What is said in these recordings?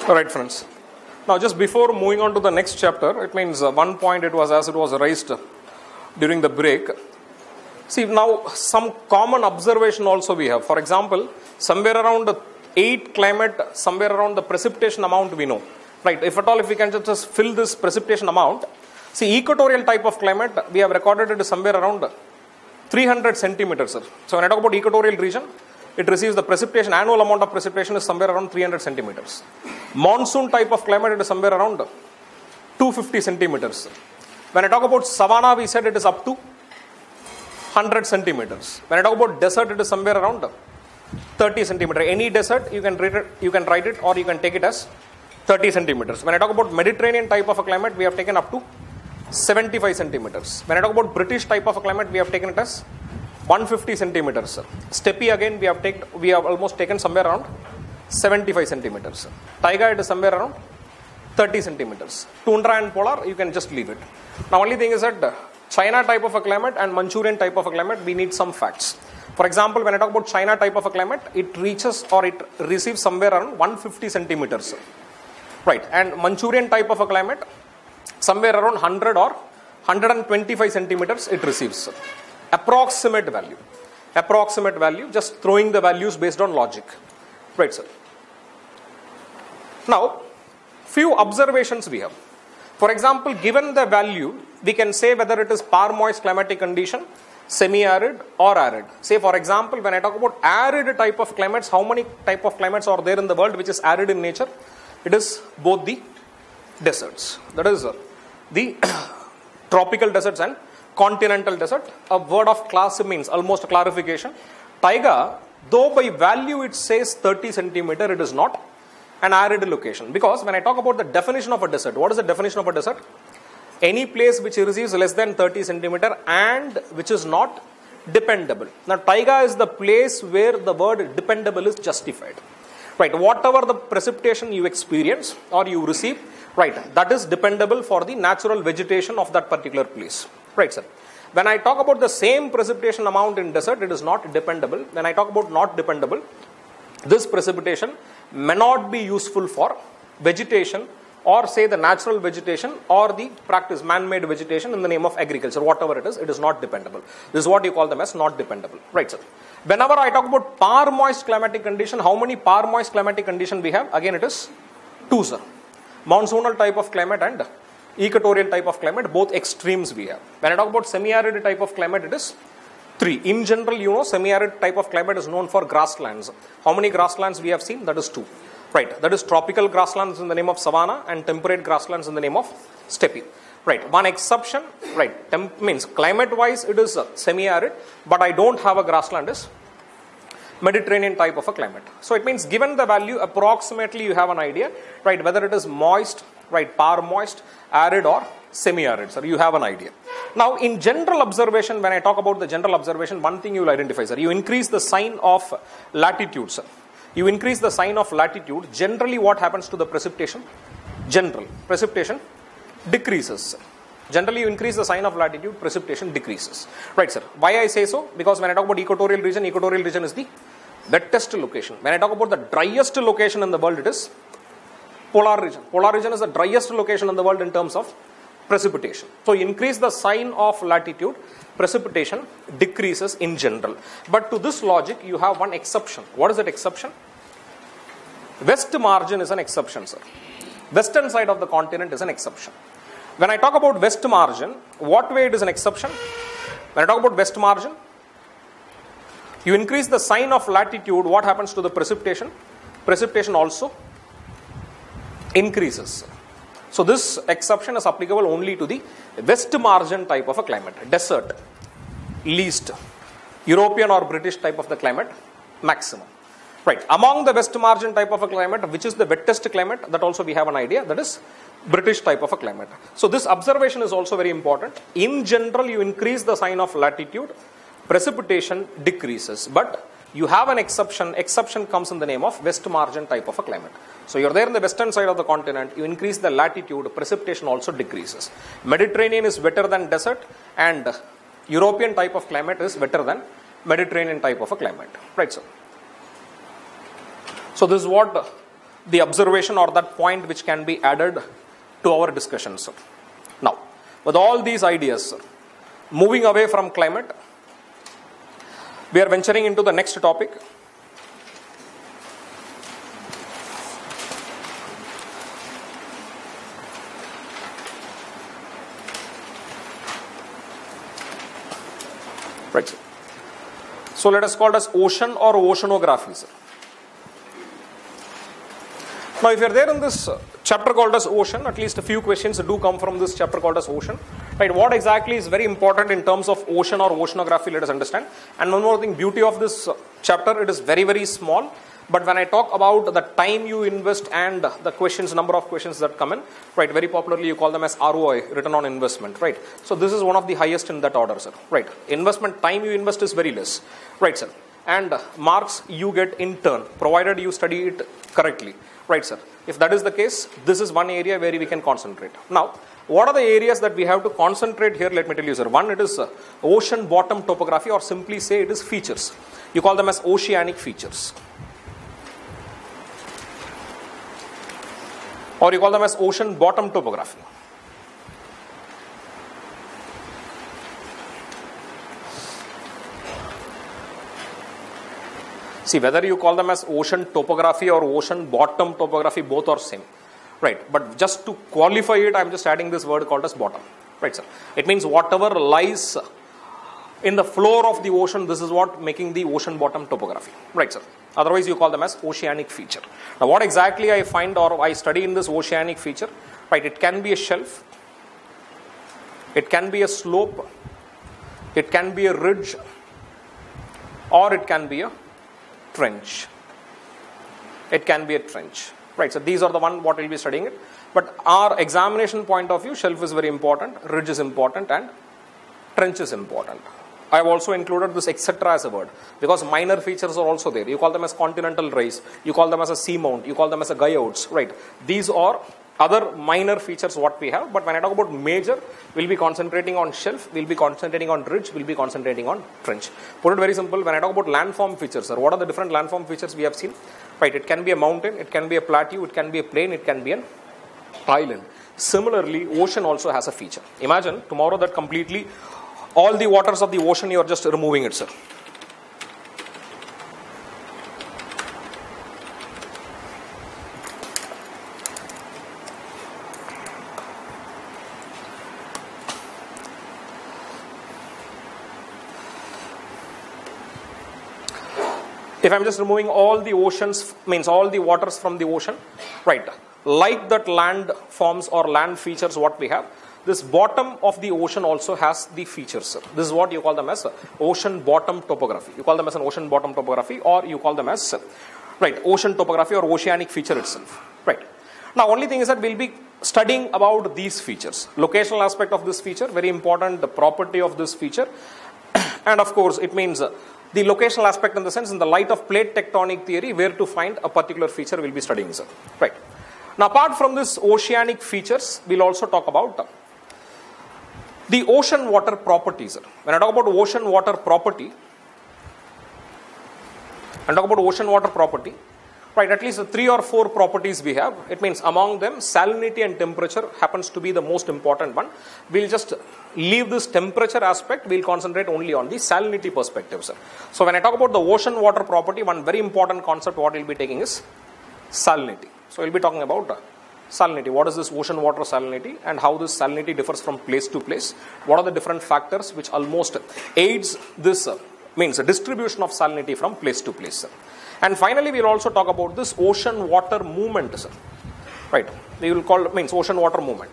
Alright friends, now just before moving on to the next chapter, it means one point it was raised during the break. See, now some common observation also we have. For example, somewhere around 8 climate, somewhere around the precipitation amount we know. Right, if at all if we can just fill this precipitation amount, see equatorial type of climate we have recorded it is somewhere around 300 centimeters. Sir. So when I talk about equatorial region, it receives the precipitation, annual amount of precipitation is somewhere around 300 centimeters. Monsoon type of climate, it is somewhere around 250 centimeters. When I talk about savanna, we said it is up to 100 centimeters. When I talk about desert, it is somewhere around 30 centimeters. Any desert, you can write it or you can take it as 30 centimeters. When I talk about Mediterranean type of a climate, we have taken up to 75 centimeters. When I talk about British type of a climate, we have taken it as 150 centimeters. Steppe again, we have almost taken somewhere around 75 centimeters. Taiga, it is somewhere around 30 centimeters. Tundra and polar, you can just leave it. Now, only thing is that China type of a climate and Manchurian type of a climate, we need some facts. For example, when I talk about China type of a climate, it reaches or it receives somewhere around 150 centimeters. Right, and Manchurian type of a climate, somewhere around 100 or 125 centimeters it receives. Approximate value, just throwing the values based on logic. Right, sir. Now, few observations we have. For example, given the value, we can say whether it is par-moist climatic condition, semi-arid or arid. Say for example, when I talk about arid type of climates, how many type of climates are there in the world which is arid in nature? It is both the deserts. That is the tropical deserts and continental desert. A word of class means almost a clarification. Taiga, though by value it says 30 centimeter, it is not an arid location. Because when I talk about the definition of a desert, what is the definition of a desert? Any place which receives less than 30 centimeter and which is not dependable. Now, taiga is the place where the word dependable is justified. Right, whatever the precipitation you experience or you receive, right, that is dependable for the natural vegetation of that particular place. Right, sir. When I talk about the same precipitation amount in desert, it is not dependable. When I talk about not dependable, this precipitation may not be useful for vegetation or say the natural vegetation or the practice man-made vegetation in the name of agriculture, whatever it is not dependable. This is what you call them as not dependable. Right, sir. Whenever I talk about par-moist climatic condition, how many par-moist climatic condition we have? Again, it is 2, sir. Monsoonal type of climate and equatorial type of climate, both extremes we have. When I talk about semi-arid type of climate, it is 3. In general, you know, semi-arid type of climate is known for grasslands. How many grasslands we have seen? That is 2. Right, that is tropical grasslands in the name of savanna and temperate grasslands in the name of steppe. Right, one exception, right, means climate-wise it is semi-arid, but I don't have a grassland is Mediterranean type of a climate. So it means given the value, approximately you have an idea, right, whether it is moist, right, par-moist, arid or semi-arid, sir, you have an idea. Now, in general observation, when I talk about the general observation, one thing you will identify, sir, you increase the sign of latitude, sir. You increase the sign of latitude, generally what happens to the precipitation? Precipitation decreases. Generally, you increase the sign of latitude, precipitation decreases. Right, sir. Why I say so? Because when I talk about equatorial region is the wettest location. When I talk about the driest location in the world, it is polar region. Polar region is the driest location in the world in terms of precipitation. So, you increase the sign of latitude, precipitation decreases in general. But to this logic, you have one exception. What is that exception? West margin is an exception, sir. Western side of the continent is an exception. When I talk about west margin, what way it is an exception? When I talk about west margin, you increase the sign of latitude, what happens to the precipitation? Precipitation also increases. So this exception is applicable only to the west margin type of a climate, desert, least, European or British type of the climate, maximum. Right, among the west margin type of a climate, which is the wettest climate, that also we have an idea, that is British type of a climate. So this observation is also very important. In general, you increase the sign of latitude, precipitation decreases, but you have an exception. Exception comes in the name of west margin type of a climate. So you're there in the western side of the continent, you increase the latitude, precipitation also decreases. Mediterranean is wetter than desert and European type of climate is wetter than Mediterranean type of a climate. Right, sir. So this is what the observation or that point which can be added to our discussion, sir. Now, with all these ideas, sir, moving away from climate, we are venturing into the next topic. Right, sir. So let us call it as ocean or oceanography, sir. Now, if you are there in this chapter called as ocean, at least a few questions do come from this chapter called as ocean. Right? What exactly is very important in terms of ocean or oceanography, let us understand. And one more thing, beauty of this chapter, it is very, very small. But when I talk about the time you invest and the questions, number of questions that come in, right, very popularly you call them as ROI, return on investment, right. So this is one of the highest in that order, sir. Right. Investment time you invest is very less. Right, sir. And marks you get in turn, provided you study it correctly. Right, sir. If that is the case, this is one area where we can concentrate. Now, what are the areas that we have to concentrate here? Let me tell you, sir. One, it is ocean bottom topography, or simply say it is features. You call them as oceanic features. Or you call them as ocean bottom topography. See, whether you call them as ocean topography or ocean bottom topography, both are same. Right. But just to qualify it, I am just adding this word called as bottom. Right, sir. It means whatever lies in the floor of the ocean, this is what making the ocean bottom topography. Right, sir. Otherwise, you call them as oceanic feature. Now, what exactly I find or I study in this oceanic feature? Right, it can be a shelf, it can be a slope, it can be a ridge, or it can be a trench. It can be a trench. Right, so these are the one what we'll be studying it. But our examination point of view, shelf is very important, ridge is important, and trench is important. I have also included this etc. as a word because minor features are also there. You call them as continental rise, you call them as a seamount, you call them as a guyouts, right? These are other minor features what we have, but when I talk about major, we'll be concentrating on shelf, we'll be concentrating on ridge, we'll be concentrating on trench. Put it very simple, when I talk about landform features, sir, what are the different landform features we have seen? Right, it can be a mountain, it can be a plateau, it can be a plain, it can be an island. Similarly, ocean also has a feature. Imagine tomorrow that completely all the waters of the ocean, you are just removing it, sir. If I am just removing all the oceans, means all the waters from the ocean, right, like that land forms or land features what we have, this bottom of the ocean also has the features, sir. This is what you call them as ocean bottom topography. You call them as an ocean bottom topography, or you call them as, right, ocean topography or oceanic feature itself. Right. Now, only thing is that we'll be studying about these features. Locational aspect of this feature, very important, the property of this feature. And of course, it means the locational aspect in the sense, in the light of plate tectonic theory, where to find a particular feature we'll be studying, sir. Right. Now, apart from this oceanic features, we'll also talk about the ocean water properties. When I talk about ocean water property, right, at least 3 or 4 properties we have. It means among them, salinity and temperature happens to be the most important one. We'll just leave this temperature aspect, we'll concentrate only on the salinity perspective, sir. So when I talk about the ocean water property, one very important concept what we'll be taking is salinity. So we'll be talking about salinity. What is this ocean water salinity and how this salinity differs from place to place? What are the different factors which almost aids this means a distribution of salinity from place to place, sir. And finally, we will also talk about this ocean water movement, sir. Right. We will call means ocean water movement.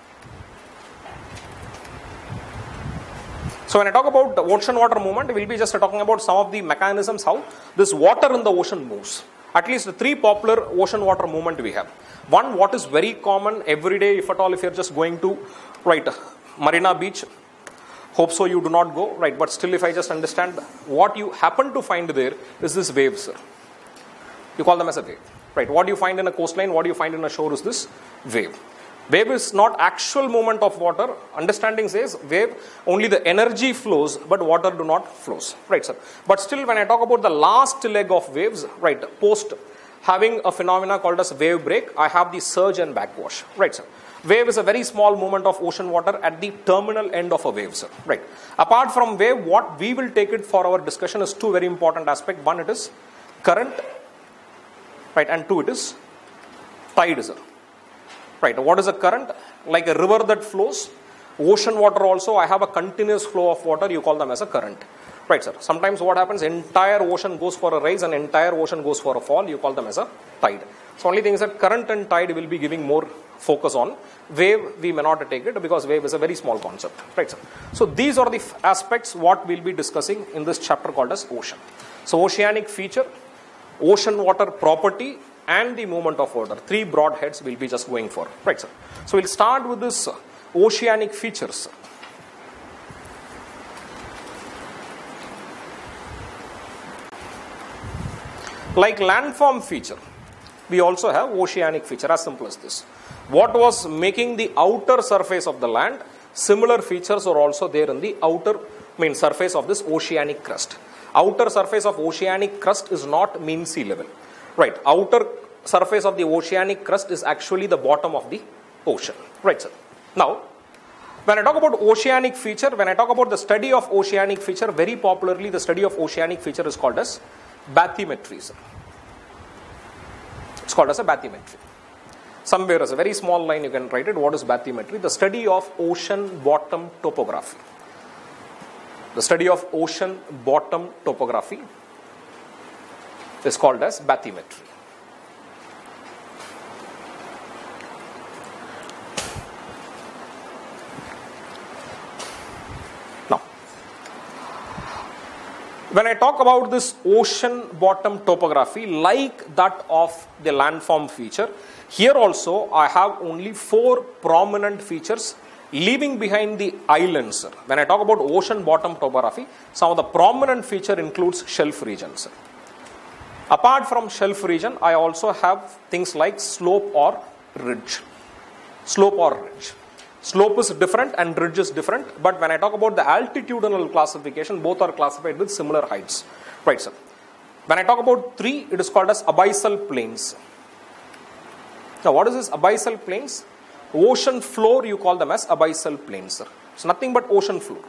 So when I talk about the ocean water movement, we will be just talking about some of the mechanisms how this water in the ocean moves. At least 3 popular ocean water movement we have. One, what is very common every day, if at all, if you're just going to, right, Marina Beach, hope so you do not go, right, but still if I just understand, what you happen to find there is this wave, sir. You call them as a wave, right? What you find in a coastline, what you find in a shore is this wave. Wave is not actual movement of water. Understanding says wave, only the energy flows, but water do not flows, right, sir? But still, when I talk about the last leg of waves, right, post having a phenomena called as wave break, I have the surge and backwash. Right, sir. Wave is a very small movement of ocean water at the terminal end of a wave, sir. Right. Apart from wave, what we will take it for our discussion is two very important aspects. One, it is current, right, and two, it is tide, sir. Right. What is a current? Like a river that flows. Ocean water also, I have a continuous flow of water, you call them as a current. Right, sir. Sometimes what happens, entire ocean goes for a rise and entire ocean goes for a fall, you call them as a tide. So only thing is that current and tide will be giving more focus on. Wave, we may not take it because wave is a very small concept. Right, sir. So these are the aspects what we'll be discussing in this chapter called as ocean. So oceanic feature, ocean water property, and the movement of water. Three broad heads we'll be just going for. Right, sir. So we'll start with this oceanic features. Like landform feature, we also have oceanic feature, as simple as this. What was making the outer surface of the land, similar features are also there in the outer surface of this oceanic crust. Outer surface of oceanic crust is not mean sea level. Right, outer surface of the oceanic crust is actually the bottom of the ocean. Right, sir. Now, when I talk about oceanic feature, when I talk about the study of oceanic feature, very popularly the study of oceanic feature is called as bathymetry, sir. It's called as a bathymetry. Somewhere as a very small line you can write it. What is bathymetry? The study of ocean bottom topography. The study of ocean bottom topography is called as bathymetry. When I talk about this ocean bottom topography, like that of the landform feature, here also I have only 4 prominent features leaving behind the islands. When I talk about ocean bottom topography, some of the prominent feature includes shelf regions. Apart from shelf region, I also have things like slope or ridge. Slope or ridge. Slope is different and ridge is different, but when I talk about the altitudinal classification, both are classified with similar heights. Right, sir. When I talk about 3, it is called as abyssal plains. Now, what is this abyssal plains? Ocean floor, you call them as abyssal plains, sir. It's nothing but ocean floor.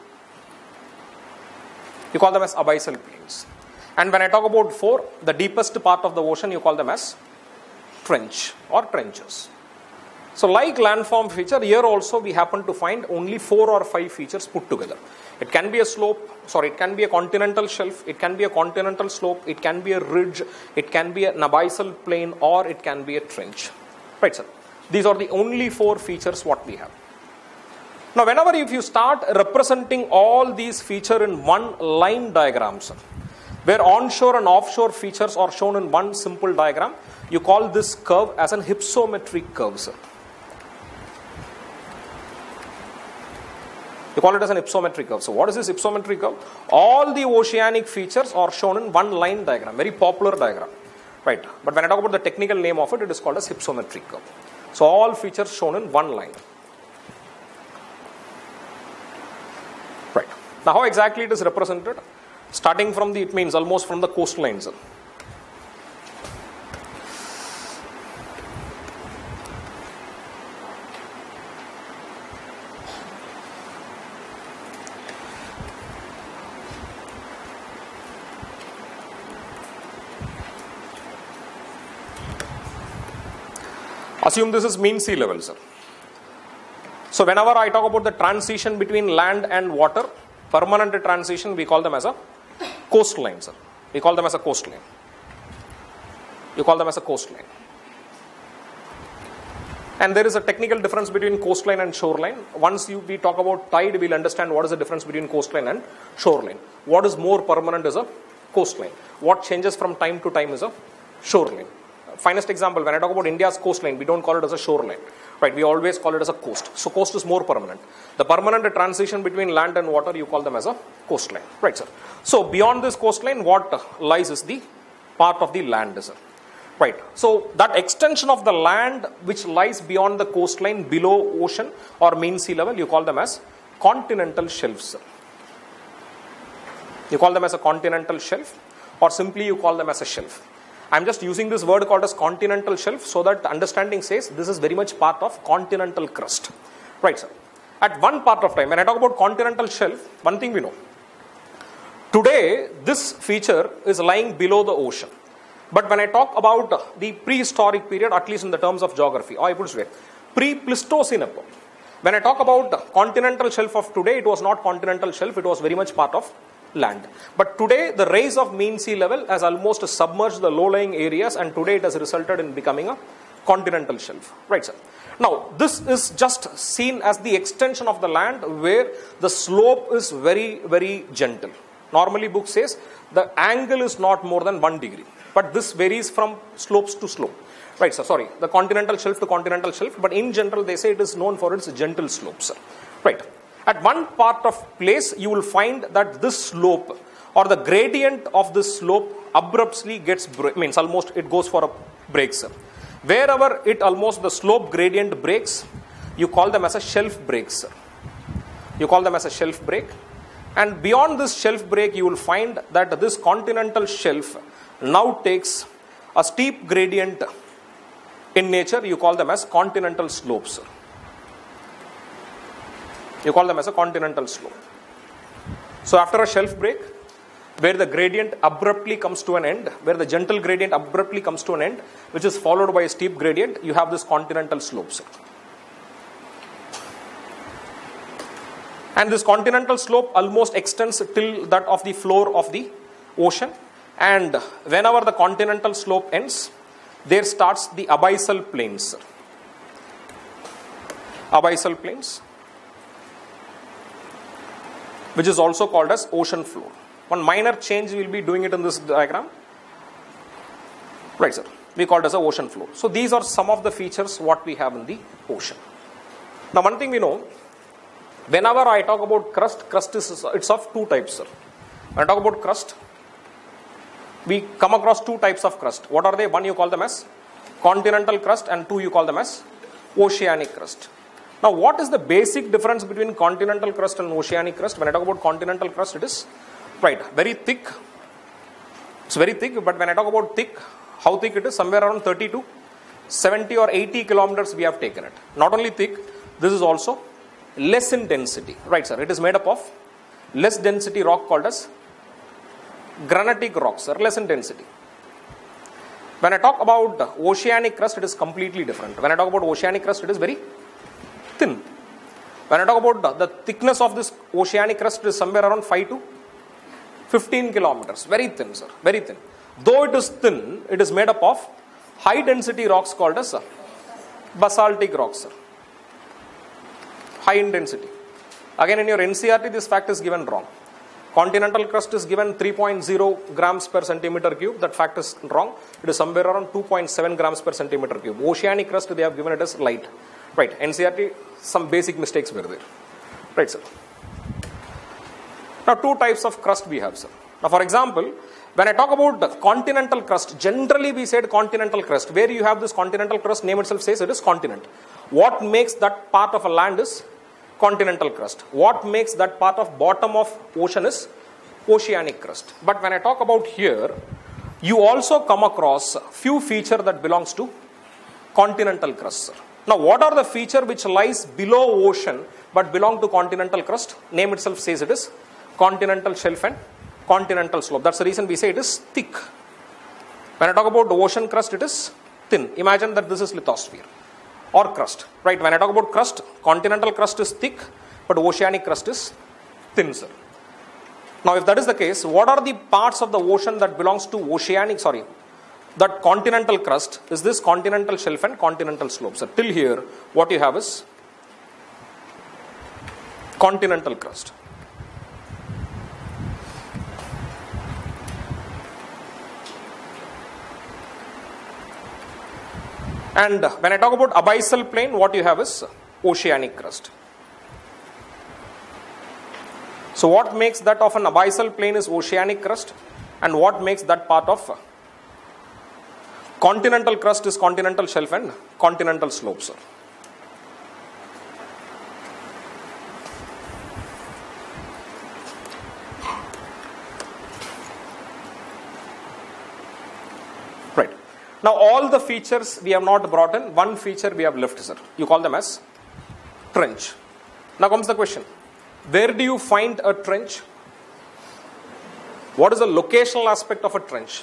You call them as abyssal plains. And when I talk about 4, the deepest part of the ocean, you call them as trench or trenches. So like landform feature, here also we happen to find only 4 or 5 features put together. It can be a it can be a continental shelf, it can be a continental slope, it can be a ridge, it can be an abyssal plain, or it can be a trench. Right, sir. These are the only 4 features what we have. Now whenever if you start representing all these features in one line diagram, sir, where onshore and offshore features are shown in one simple diagram, you call this curve as an hypsometric curve, sir. You call it as an hypsometric curve. So what is this hypsometric curve? All the oceanic features are shown in one line diagram, very popular diagram. Right. But when I talk about the technical name of it, it is called as hypsometric curve. So all features shown in one line. Right. Now how exactly it is represented? Starting from the, it means almost from the coastlines. Assume this is mean sea level, sir. So whenever I talk about the transition between land and water, permanent transition, we call them as a coastline, sir. We call them as a coastline. You call them as a coastline. And there is a technical difference between coastline and shoreline. Once we talk about tide, we'll understand what is the difference between coastline and shoreline. What is more permanent is a coastline. What changes from time to time is a shoreline. Finest example, when I talk about India's coastline, we don't call it as a shoreline. Right, we always call it as a coast. So coast is more permanent. The permanent transition between land and water, you call them as a coastline. Right, sir. So beyond this coastline, what lies is the part of the land, sir. Right. So that extension of the land which lies beyond the coastline below ocean or mean sea level, you call them as continental shelves, sir. You call them as a continental shelf, or simply you call them as a shelf. I'm just using this word called as continental shelf so that the understanding says this is very much part of continental crust. Right, sir. At one part of time, when I talk about continental shelf, one thing we know. Today, this feature is lying below the ocean. But when I talk about the prehistoric period, at least in the terms of geography, or I put it this way, pre-Pleistocene epoch, when I talk about continental shelf of today, it was not continental shelf, it was very much part of land. But today, the rise of mean sea level has almost submerged the low-lying areas, and today it has resulted in becoming a continental shelf. Right, sir. Now, this is just seen as the extension of the land where the slope is very, very gentle. Normally, book says the angle is not more than 1 degree, but this varies from slopes to slope. Right, sir. Sorry, the continental shelf to continental shelf, but in general, they say it is known for its gentle slopes. Right. At one part of place, you will find that this slope or the gradient of this slope abruptly gets, means almost it goes for a break, sir. Wherever it almost the slope gradient breaks, you call them as a shelf break, sir. You call them as a shelf break. And beyond this shelf break, you will find that this continental shelf now takes a steep gradient in nature. You call them as continental slopes. You call them as a continental slope. So after a shelf break, where the gradient abruptly comes to an end, where the gentle gradient abruptly comes to an end, which is followed by a steep gradient, you have this continental slopes. And this continental slope almost extends till that of the floor of the ocean. And whenever the continental slope ends, there starts the abyssal plains. Abyssal plains, which is also called as ocean floor. One minor change we will be doing it in this diagram. Right, sir. We call it as a ocean floor. So these are some of the features what we have in the ocean. Now one thing we know, whenever I talk about crust, crust is it's of two types, sir. When I talk about crust, we come across two types of crust. What are they? One you call them as continental crust, and two you call them as oceanic crust. Now what is the basic difference between continental crust and oceanic crust? When I talk about continental crust, it is very thick. It's very thick, but when I talk about thick, how thick it is? Somewhere around 30 to 70 or 80 kilometers we have taken it. Not only thick, this is also less in density. Right, sir. It is made up of less density rock called as granitic rocks, sir. Less in density. When I talk about oceanic crust, it is completely different. When I talk about oceanic crust, it is very thin. When I talk about the thickness of this oceanic crust, it is somewhere around 5 to 15 kilometers. Very thin, sir. Very thin. Though it is thin, it is made up of high density rocks called as basaltic rocks, sir. High in density. Again, in your NCERT, this fact is given wrong. Continental crust is given 3.0 grams per centimeter cube. That fact is wrong. It is somewhere around 2.7 grams per centimeter cube. Oceanic crust, they have given it as light. Right. NCERT, some basic mistakes were there. Right, sir. Now, two types of crust we have, sir. Now, for example, when I talk about the continental crust, generally we said continental crust. Where you have this continental crust, name itself says it is continent. What makes that part of a land is continental crust. What makes that part of bottom of ocean is oceanic crust. But when I talk about here, you also come across few feature that belongs to continental crust, sir. Now, what are the feature which lies below ocean but belong to continental crust? Name itself says it is continental shelf and continental slope. That's the reason we say it is thick. When I talk about the ocean crust, it is thin. Imagine that this is lithosphere or crust. Right? When I talk about crust, continental crust is thick, but oceanic crust is thin, sir. Now, if that is the case, what are the parts of the ocean that belongs to that continental crust? Is this continental shelf and continental slope, sir. Till here, what you have is continental crust. And when I talk about abyssal plain, what you have is oceanic crust. So what makes that of an abyssal plain is oceanic crust, and what makes that part of continental crust is continental shelf and continental slopes, sir. Right. Now all the features we have not brought in, one feature we have left, sir. You call them as trench. Now comes the question, where do you find a trench? What is the locational aspect of a trench?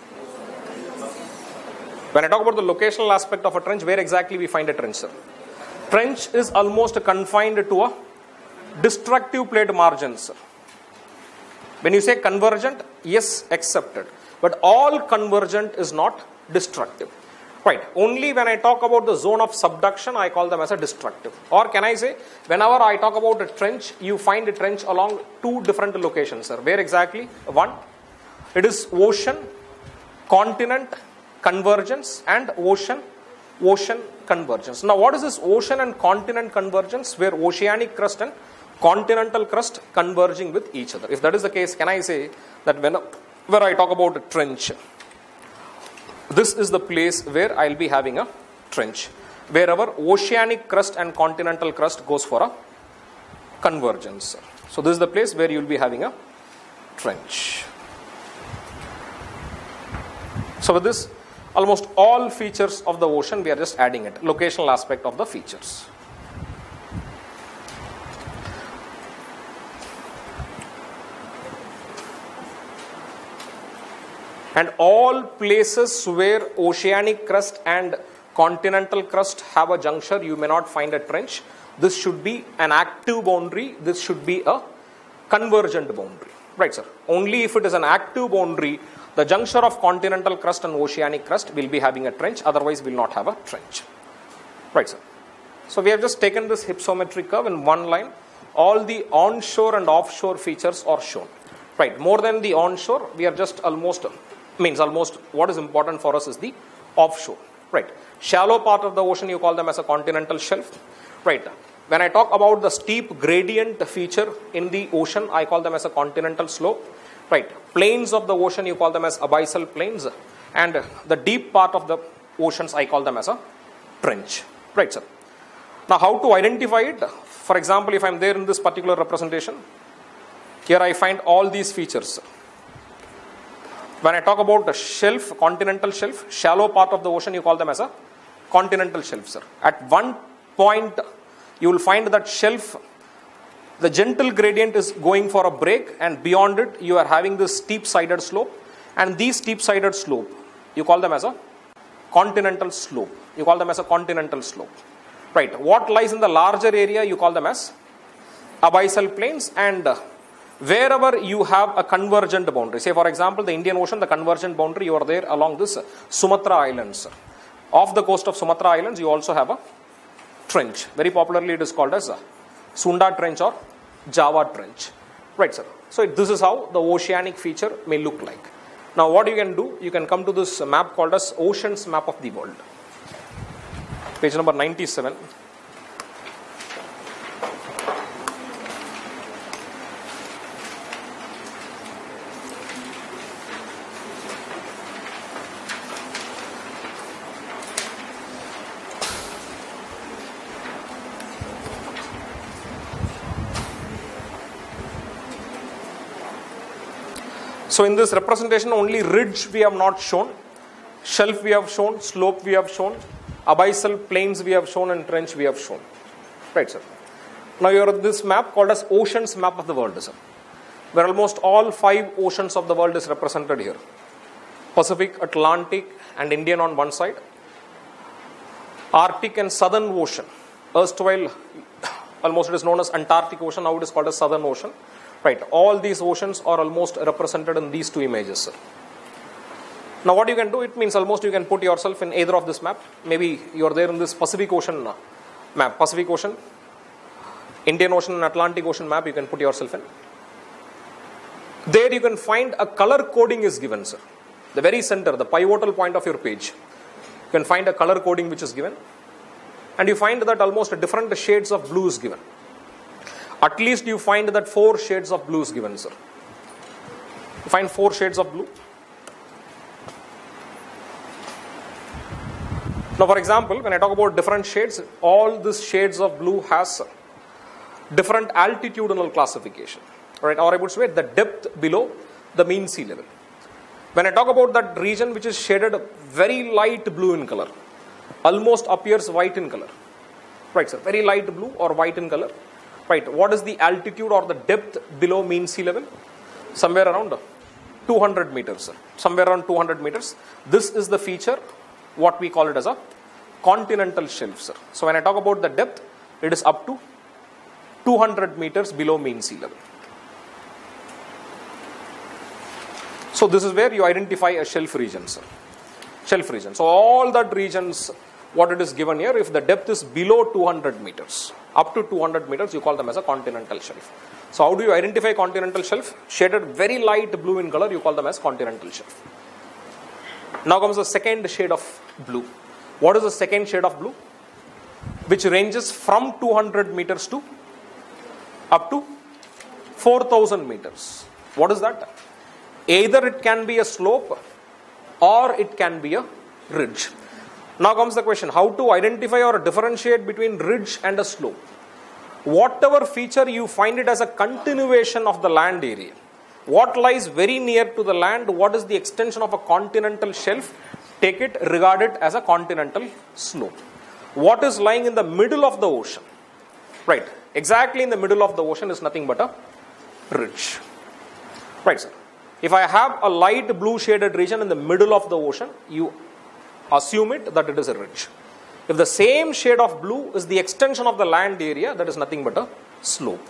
When I talk about the locational aspect of a trench, where exactly we find a trench, sir? Trench is almost confined to a destructive plate margin, sir. When you say convergent, yes, accepted. But all convergent is not destructive. Right. Only when I talk about the zone of subduction, I call them as a destructive. Or can I say, whenever I talk about a trench, you find a trench along two different locations, sir. Where exactly? One, it is ocean, continent, convergence, and ocean convergence. Now, what is this ocean and continent convergence? Where oceanic crust and continental crust converging with each other. If that is the case, can I say that whenever I talk about a trench, this is the place where I'll be having a trench. Wherever oceanic crust and continental crust goes for a convergence. So this is the place where you'll be having a trench. So with this, almost all features of the ocean, we are just adding it. Locational aspect of the features. And all places where oceanic crust and continental crust have a juncture, you may not find a trench. This should be an active boundary. This should be a convergent boundary. Right, sir. Only if it is an active boundary, the juncture of continental crust and oceanic crust will be having a trench. Otherwise, will not have a trench. Right, sir. So we have just taken this hypsometric curve in one line. All the onshore and offshore features are shown. Right. More than the onshore, we are just almost what is important for us is the offshore. Right. Shallow part of the ocean, you call them as a continental shelf. Right. When I talk about the steep gradient feature in the ocean, I call them as a continental slope. Right. Plains of the ocean, you call them as abyssal plains. And the deep part of the oceans, I call them as a trench. Right, sir. Now, how to identify it? For example, if I am there in this particular representation, here I find all these features. When I talk about the shelf, continental shelf, shallow part of the ocean, you call them as a continental shelf, sir. At one point, you will find that shelf, the gentle gradient is going for a break, and beyond it, you are having this steep-sided slope. And these steep-sided slope, you call them as a continental slope. You call them as a continental slope. Right. What lies in the larger area, you call them as abyssal plains, and wherever you have a convergent boundary, say for example the Indian Ocean, the convergent boundary, you are there along this Sumatra Islands. Off the coast of Sumatra Islands, you also have a trench. Very popularly it is called as Sunda Trench or Java Trench. Right, sir. So this is how the oceanic feature may look like. Now what you can do, you can come to this map called as Oceans Map of the World. Page number 97. So in this representation, only ridge we have not shown, shelf we have shown, slope we have shown, abyssal plains we have shown, and trench we have shown. Right, sir. Now you are on this map called as Oceans Map of the World, sir, where almost all 5 oceans of the world is represented here. Pacific, Atlantic, and Indian on one side. Arctic and Southern Ocean. Erstwhile, almost it is known as Antarctic Ocean, now it is called as Southern Ocean. Right, all these oceans are almost represented in these 2 images, sir. Now what you can do, it means almost you can put yourself in either of this map. Maybe you are there in this Pacific Ocean map, Pacific Ocean, Indian Ocean and Atlantic Ocean map, you can put yourself in. There you can find a color coding is given, sir. The very center, the pivotal point of your page. You can find a color coding which is given. And you find that almost different shades of blue is given. At least you find that 4 shades of blue is given, sir. You find 4 shades of blue. Now, for example, when I talk about different shades, all these shades of blue has different altitudinal classification. Right? Or I would say the depth below the mean sea level. When I talk about that region which is shaded very light blue in color, almost appears white in color, right sir, very light blue or white in color, right, what is the altitude or the depth below mean sea level? Somewhere around 200 meters, sir. Somewhere around 200 meters. This is the feature, what we call it as a continental shelf, sir. So when I talk about the depth, it is up to 200 meters below mean sea level. So this is where you identify a shelf region, sir. Shelf region. So all that regions, what it is given here, if the depth is below 200 meters, up to 200 meters, you call them as a continental shelf. So how do you identify continental shelf? Shaded very light blue in color, you call them as continental shelf. Now comes the second shade of blue. What is the second shade of blue? Which ranges from 200 meters to up to 4,000 meters. What is that? Either it can be a slope or it can be a ridge. Now comes the question, how to identify or differentiate between ridge and a slope? Whatever feature you find it as a continuation of the land area, what lies very near to the land, what is the extension of a continental shelf, take it, regard it as a continental slope. What is lying in the middle of the ocean, right, exactly in the middle of the ocean is nothing but a ridge, right sir. If I have a light blue shaded region in the middle of the ocean, you assume it that it is a ridge. If the same shade of blue is the extension of the land area, that is nothing but a slope.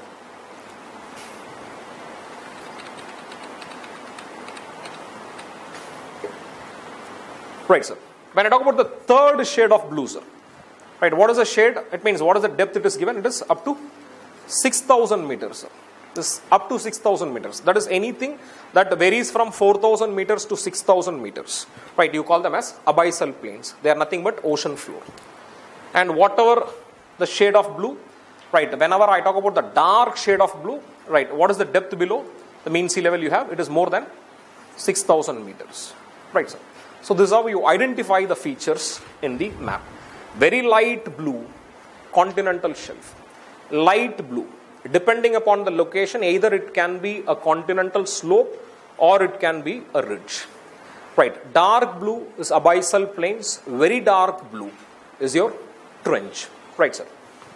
Right, sir. When I talk about the third shade of blue, sir, right, what is the shade? It means what is the depth it is given? It is up to 6,000 meters, sir. This up to 6,000 meters. That is anything that varies from 4,000 meters to 6,000 meters. Right, you call them as abyssal plains. They are nothing but ocean floor. And whatever the shade of blue, right, whenever I talk about the dark shade of blue, right, what is the depth below the mean sea level you have? It is more than 6,000 meters. Right, sir. So this is how you identify the features in the map. Very light blue, continental shelf. Light blue. Depending upon the location, either it can be a continental slope or it can be a ridge. Right, dark blue is abyssal plains, very dark blue is your trench. Right, sir.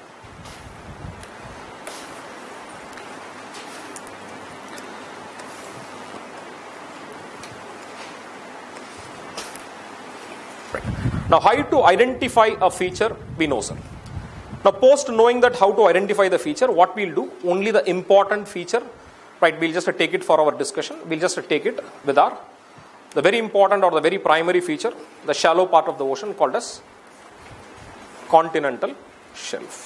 Right. Now, how to identify a feature, we know, sir. Now, post knowing that how to identify the feature, what we'll do, only the important feature, right, we'll just take it for our discussion. We'll just take it with the very important or the very primary feature, the shallow part of the ocean called as continental shelf.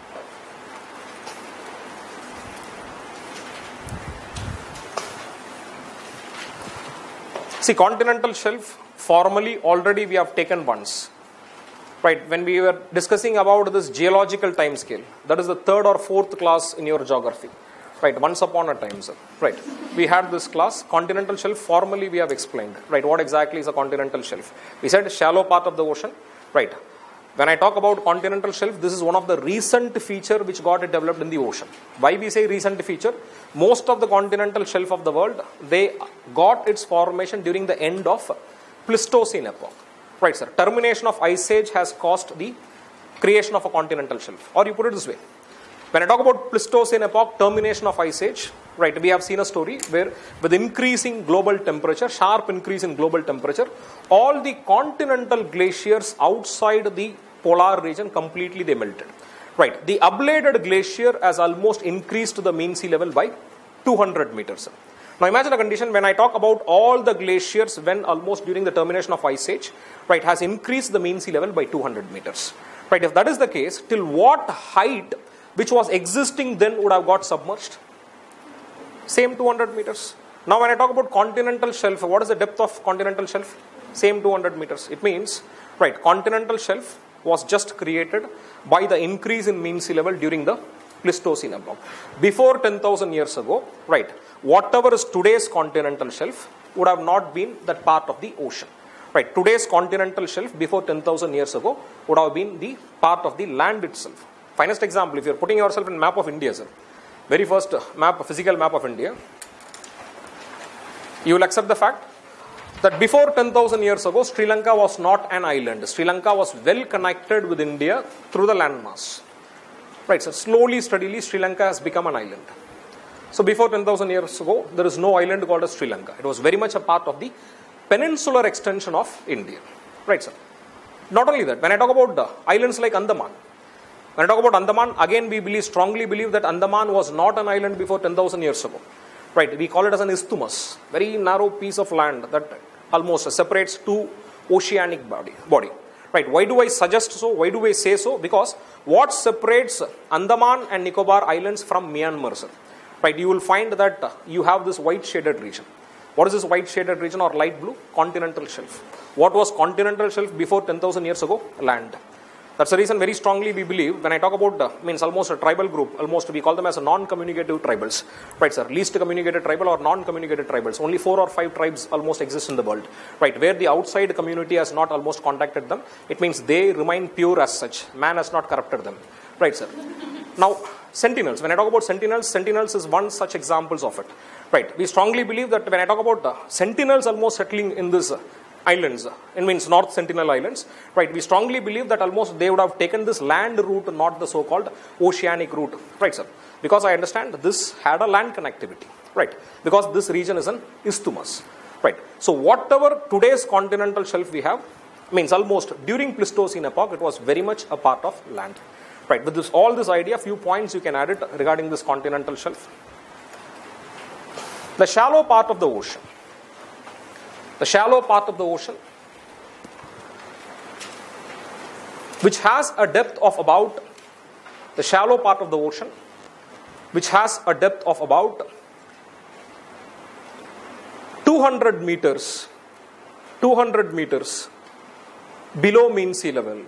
See, continental shelf, formally already we have taken once. Right, when we were discussing about this geological time scale, that is the third or fourth class in your geography. Right, once upon a time, sir. Right, we had this class, continental shelf, formally we have explained. Right, what exactly is a continental shelf? We said shallow part of the ocean. Right, when I talk about continental shelf, this is one of the recent feature which got developed in the ocean. Why we say recent feature? Most of the continental shelf of the world, they got its formation during the end of Pleistocene epoch. Right, sir. Termination of ice age has caused the creation of a continental shelf. Or you put it this way. When I talk about Pleistocene epoch, termination of ice age, right, we have seen a story where with increasing global temperature, sharp increase in global temperature, all the continental glaciers outside the polar region completely they melted. Right. The ablated glacier has almost increased the mean sea level by 200 meters. Now imagine a condition when I talk about all the glaciers when almost during the termination of ice age, right, has increased the mean sea level by 200 meters. Right, if that is the case, till what height which was existing then would have got submerged? Same 200 meters. Now when I talk about continental shelf, what is the depth of continental shelf? Same 200 meters. It means, right, continental shelf was just created by the increase in mean sea level during the Pleistocene epoch. Before 10,000 years ago, right, whatever is today's continental shelf would have not been that part of the ocean. Right, today's continental shelf before 10,000 years ago would have been the part of the land itself. Finest example, if you are putting yourself in map of India, sir, very first map, physical map of India, you will accept the fact that before 10,000 years ago, Sri Lanka was not an island. Sri Lanka was well connected with India through the landmass. Right, so slowly, steadily, Sri Lanka has become an island. So before 10,000 years ago, there is no island called as Sri Lanka. It was very much a part of the peninsular extension of India. Right, sir. Not only that, when I talk about the islands like Andaman, when I talk about Andaman, again we strongly believe that Andaman was not an island before 10,000 years ago. Right, we call it as an isthmus, very narrow piece of land that almost separates two oceanic body. Right, why do I suggest so? Why do I say so? Because what separates Andaman and Nicobar Islands from Myanmar, sir? Right, you will find that you have this white shaded region. What is this white shaded region or light blue? Continental shelf. What was continental shelf before 10,000 years ago? Land. That's the reason very strongly we believe, when I talk about, means almost a tribal group, almost we call them as a non-communicative tribals. Right, sir, least communicated tribal or non-communicated tribals. Only 4 or 5 tribes almost exist in the world. Right, where the outside community has not almost contacted them. It means they remain pure as such. Man has not corrupted them. Right, sir. Now, sentinels. When I talk about sentinels, sentinels is one such examples of it. Right, we strongly believe that when I talk about sentinels almost settling in this islands, it means North Sentinel Islands, right, we strongly believe that almost they would have taken this land route, not the so-called oceanic route, right, sir, because I understand this had a land connectivity, right, because this region is an isthmus, right. So whatever today's continental shelf we have, means almost during Pleistocene epoch, it was very much a part of land, right. With this, all this idea, few points you can add it regarding this continental shelf. The shallow part of the ocean. The shallow part of the ocean, which has a depth of about, the shallow part of the ocean, which has a depth of about 200 meters below mean sea level,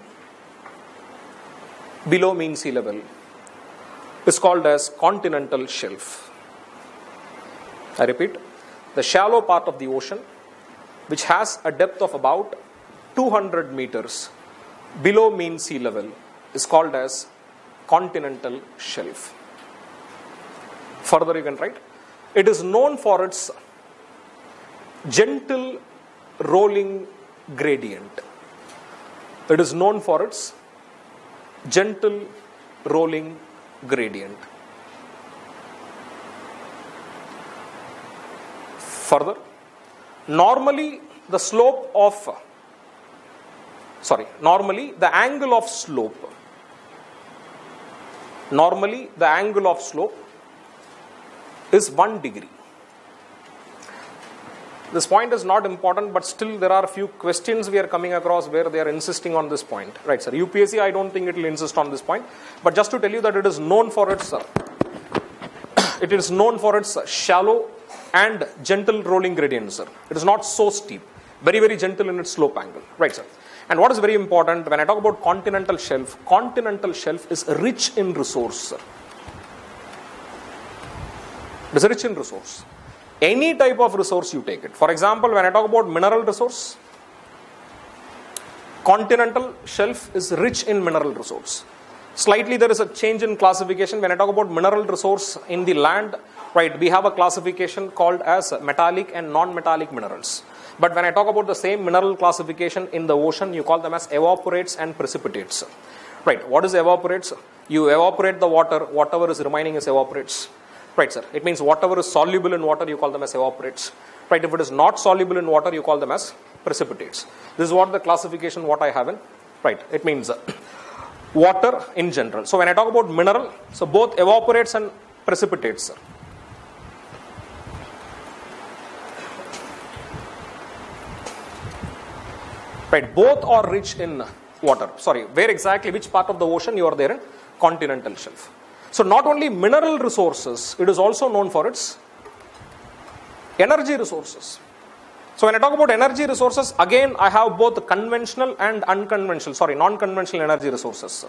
is called as continental shelf. I repeat, the shallow part of the ocean, which has a depth of about 200 meters below mean sea level, is called as continental shelf. Further you can write, it is known for its gentle rolling gradient. It is known for its gentle rolling gradient. Further, normally the angle of slope is 1 degree. This point is not important, but still there are a few questions we are coming across where they are insisting on this point. Right, sir. UPSC, I don't think it will insist on this point, but just to tell you that it is known for its shallow and gentle rolling gradient, sir. It is not so steep. Very, very gentle in its slope angle. Right, sir. And what is very important, when I talk about continental shelf is rich in resource, sir. It is rich in resource. Any type of resource you take it. For example, when I talk about mineral resource, continental shelf is rich in mineral resource. Slightly there is a change in classification. When I talk about mineral resource in the land, right, we have a classification called as metallic and non-metallic minerals. But when I talk about the same mineral classification in the ocean, you call them as evaporates and precipitates. Right, what is evaporates? You evaporate the water, whatever is remaining is evaporates. Right, sir. It means whatever is soluble in water, you call them as evaporates. Right, if it is not soluble in water, you call them as precipitates. This is what the classification what I have in. Right, it means water in general. So when I talk about mineral, so both evaporates and precipitates, sir. Right, both are rich in water. Sorry, where exactly, which part of the ocean you are there in? Continental shelf. So not only mineral resources, it is also known for its energy resources. So when I talk about energy resources, again I have both conventional and non-conventional energy resources, sir.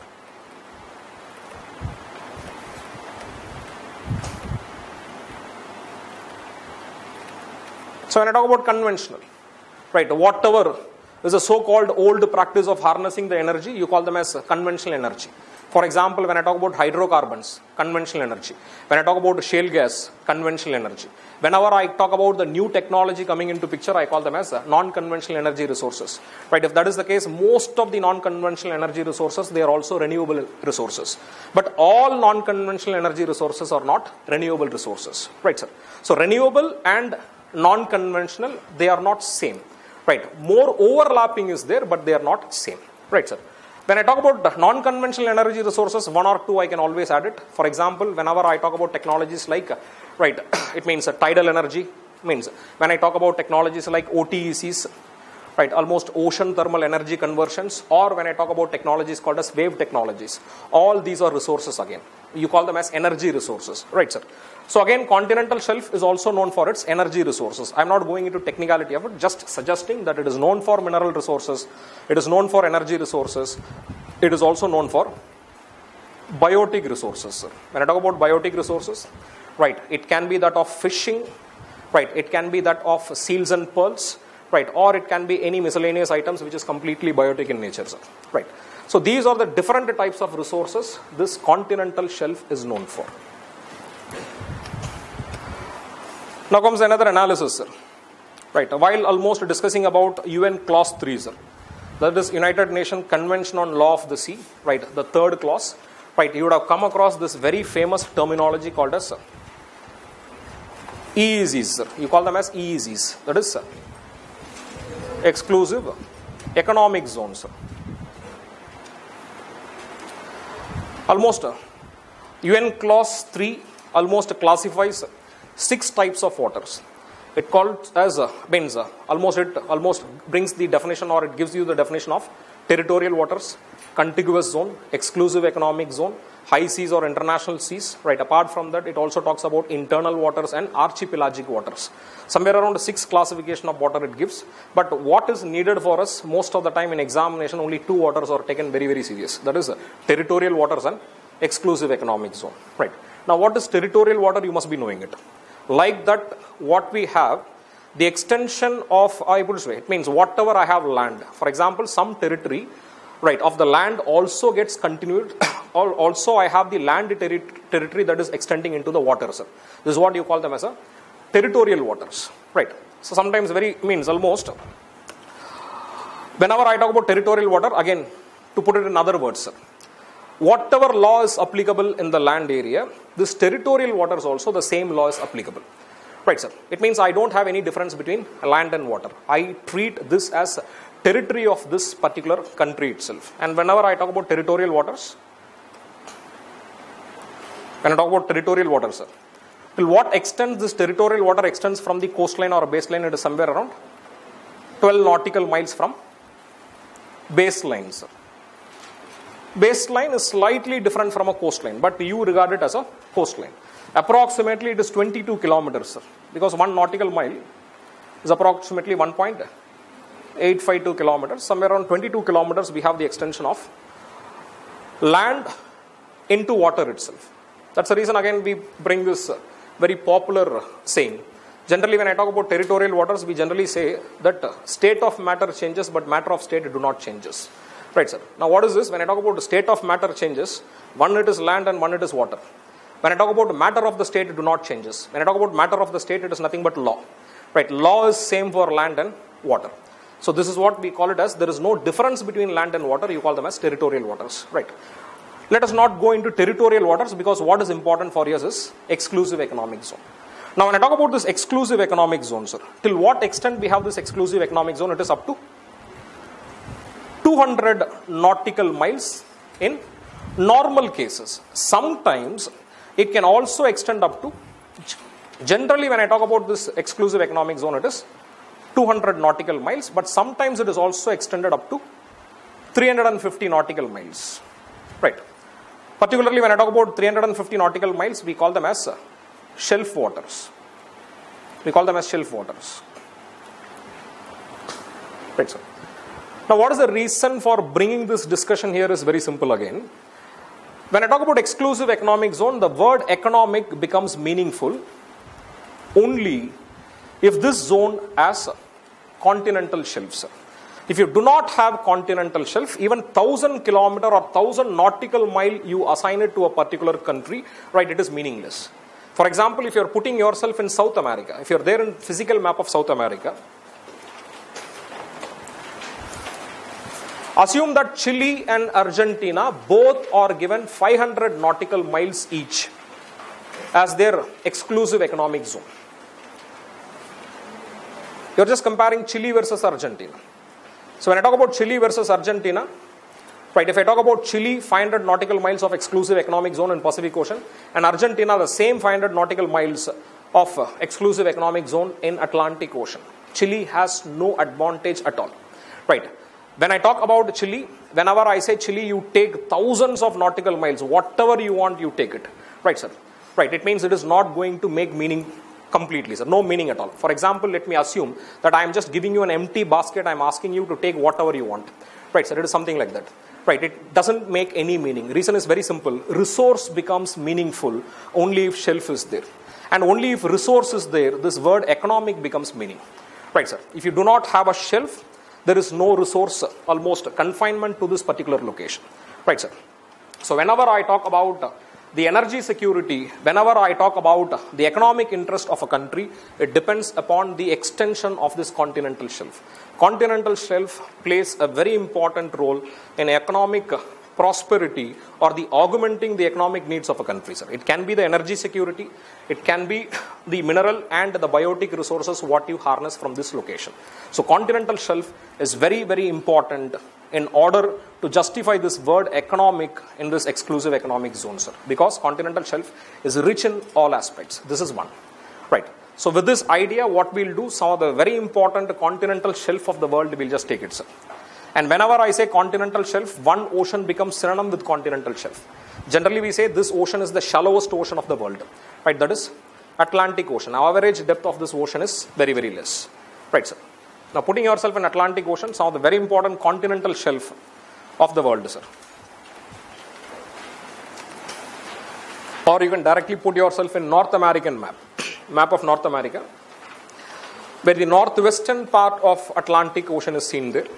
So when I talk about conventional, right, whatever is a so-called old practice of harnessing the energy, you call them as conventional energy. For example, when I talk about hydrocarbons, conventional energy. When I talk about shale gas, conventional energy. Whenever I talk about the new technology coming into picture, I call them as non-conventional energy resources. Right? If that is the case, most of the non-conventional energy resources, they are also renewable resources. But all non-conventional energy resources are not renewable resources. Right, sir? So renewable and non-conventional, they are not same. Right? More overlapping is there, but they are not same. Right, sir? When I talk about non-conventional energy resources, one or two I can always add it. For example, whenever I talk about technologies like, right, it means tidal energy, means when I talk about technologies like OTECs, right, almost ocean thermal energy conversions, or when I talk about technologies called as wave technologies, all these are resources again. You call them as energy resources, right, sir? So again, continental shelf is also known for its energy resources. I'm not going into technicality of it, just suggesting that it is known for mineral resources, it is known for energy resources, it is also known for biotic resources, sir. When I talk about biotic resources, right, it can be that of fishing, right, it can be that of seals and pearls, right, or it can be any miscellaneous items which is completely biotic in nature, sir. Right. So these are the different types of resources this continental shelf is known for. Now comes another analysis, sir. Right, while almost discussing about UN Clause 3, sir, that is United Nations Convention on Law of the Sea, right, the third clause, right, you would have come across this very famous terminology called as EEZs, sir. You call them as EEZs, that is exclusive economic zones, sir. Almost UN Clause 3 almost classifies 6 types of waters. It calls as almost brings the definition, or it gives you the definition of territorial waters, contiguous zone, exclusive economic zone, high seas or international seas. Right. Apart from that, it also talks about internal waters and archipelagic waters. Somewhere around 6 classification of water it gives. But what is needed for us most of the time in examination, only 2 waters are taken very, very serious. That is territorial waters and exclusive economic zone. Right. Now, what is territorial water? You must be knowing it. Like that, what we have, the extension of, I put it this way, it means whatever I have land. For example, some territory, right, of the land also gets continued. Also, I have the land territory that is extending into the waters. This is what you call them as a territorial waters. Right. So sometimes almost, whenever I talk about territorial water, again, to put it in other words, whatever law is applicable in the land area, this territorial waters also, the same law is applicable. Right, sir. It means I don't have any difference between land and water. I treat this as territory of this particular country itself. And whenever I talk about territorial waters, sir, till what extent this territorial water extends from the coastline or baseline, it is somewhere around 12 nautical miles from baseline, sir. Baseline is slightly different from a coastline, but you regard it as a coastline. Approximately it is 22 kilometers, sir, because 1 nautical mile is approximately 1.852 kilometers. Somewhere around 22 kilometers we have the extension of land into water itself. That's the reason again we bring this very popular saying. Generally, when I talk about territorial waters, we generally say that state of matter changes, but matter of state do not changes. Right, sir. Now, what is this? When I talk about the state of matter changes, one it is land and one it is water. When I talk about matter of the state, it do not changes. When I talk about matter of the state, it is nothing but law. Right? Law is same for land and water. So this is what we call it as, there is no difference between land and water. You call them as territorial waters. Right? Let us not go into territorial waters, because what is important for us is exclusive economic zone. Now, when I talk about this exclusive economic zone, sir, till what extent we have this exclusive economic zone? It is up to 200 nautical miles in normal cases. Sometimes it can also extend up to, generally when I talk about this exclusive economic zone, it is 200 nautical miles, but sometimes it is also extended up to 350 nautical miles. Right. Particularly when I talk about 350 nautical miles, we call them as shelf waters. We call them as shelf waters. Right, sir. Now, what is the reason for bringing this discussion here is very simple again. When I talk about exclusive economic zone, the word economic becomes meaningful only if this zone has continental shelves. If you do not have continental shelf, even 1,000 kilometer or 1,000 nautical mile you assign it to a particular country, right, it is meaningless. For example, if you are putting yourself in South America, if you are there in physical map of South America, assume that Chile and Argentina both are given 500 nautical miles each as their exclusive economic zone. You are just comparing Chile versus Argentina. So when I talk about Chile versus Argentina, right, if I talk about Chile, 500 nautical miles of exclusive economic zone in Pacific Ocean, and Argentina, the same 500 nautical miles of exclusive economic zone in Atlantic Ocean. Chile has no advantage at all, right? When I talk about Chile, whenever I say Chile, you take thousands of nautical miles, whatever you want, you take it, right, sir? Right, it means it is not going to make meaning completely, sir. No meaning at all. For example, let me assume that I am just giving you an empty basket. I am asking you to take whatever you want. Right, sir. It is something like that. Right, it doesn't make any meaning. Reason is very simple. Resource becomes meaningful only if shelf is there. And only if resource is there, this word economic becomes meaning. Right, sir. If you do not have a shelf, there is no resource, almost confinement to this particular location. Right, sir. So whenever I talk about the energy security, whenever I talk about the economic interest of a country, it depends upon the extension of this continental shelf. Continental shelf plays a very important role in economic prosperity or the augmenting the economic needs of a country, sir. It can be the energy security, it can be the mineral and the biotic resources what you harness from this location. So continental shelf is very, very important in order to justify this word economic in this exclusive economic zone, sir. Because continental shelf is rich in all aspects. This is one. Right. So with this idea, what we'll do, some of the very important continental shelf of the world, we'll just take it, sir. And whenever I say continental shelf, one ocean becomes synonym with continental shelf. Generally, we say this ocean is the shallowest ocean of the world. Right. That is Atlantic Ocean. Our average depth of this ocean is very, very less. Right, sir. Now, putting yourself in Atlantic Ocean, some of the very important continental shelf of the world, sir. Or you can directly put yourself in North American map, map of North America, where the northwestern part of Atlantic Ocean is seen there.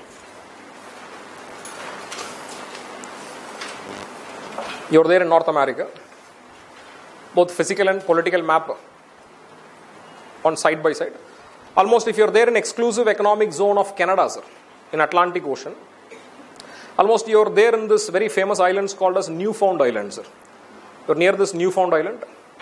You are there in North America, both physical and political map on side by side. Almost if you are there in exclusive economic zone of Canada, sir, in Atlantic Ocean, almost you are there in this very famous islands called as Newfound Island, sir. You are near this Newfound Island.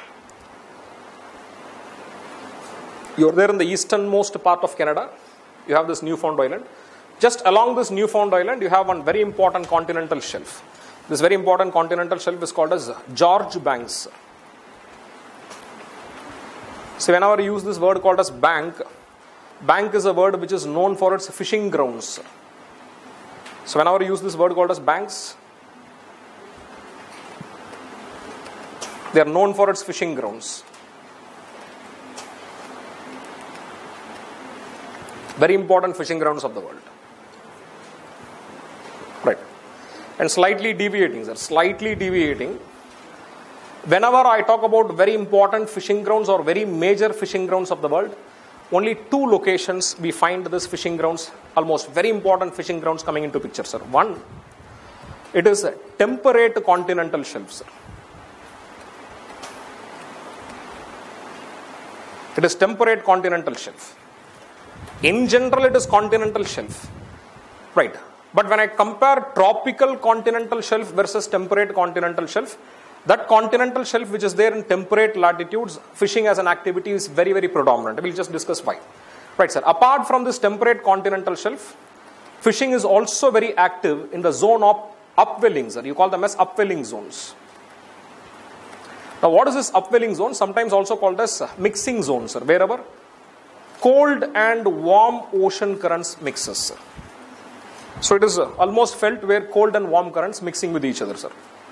You are there in the easternmost part of Canada. You have this Newfound Island. Just along this Newfound Island, you have one very important continental shelf. This very important continental shelf is called as George Banks. So whenever you use this word called as bank, bank is a word which is known for its fishing grounds. So whenever you use this word called as banks, they are known for its fishing grounds. Very important fishing grounds of the world. Right. And slightly deviating, sir, slightly deviating. Whenever I talk about very important fishing grounds or very major fishing grounds of the world, only two locations we find this fishing grounds, almost very important fishing grounds coming into picture, sir. One, it is temperate continental shelf, sir. It is temperate continental shelf. In general, it is continental shelf, right? But when I compare tropical continental shelf versus temperate continental shelf, that continental shelf which is there in temperate latitudes, fishing as an activity is very, very predominant. We'll just discuss why. Right, sir. Apart from this temperate continental shelf, fishing is also very active in the zone of upwelling, sir. You call them as upwelling zones. Now, what is this upwelling zone? Sometimes also called as mixing zone, sir. Wherever cold and warm ocean currents mixes, sir. So it is almost felt where cold and warm currents mixing with each other, sir.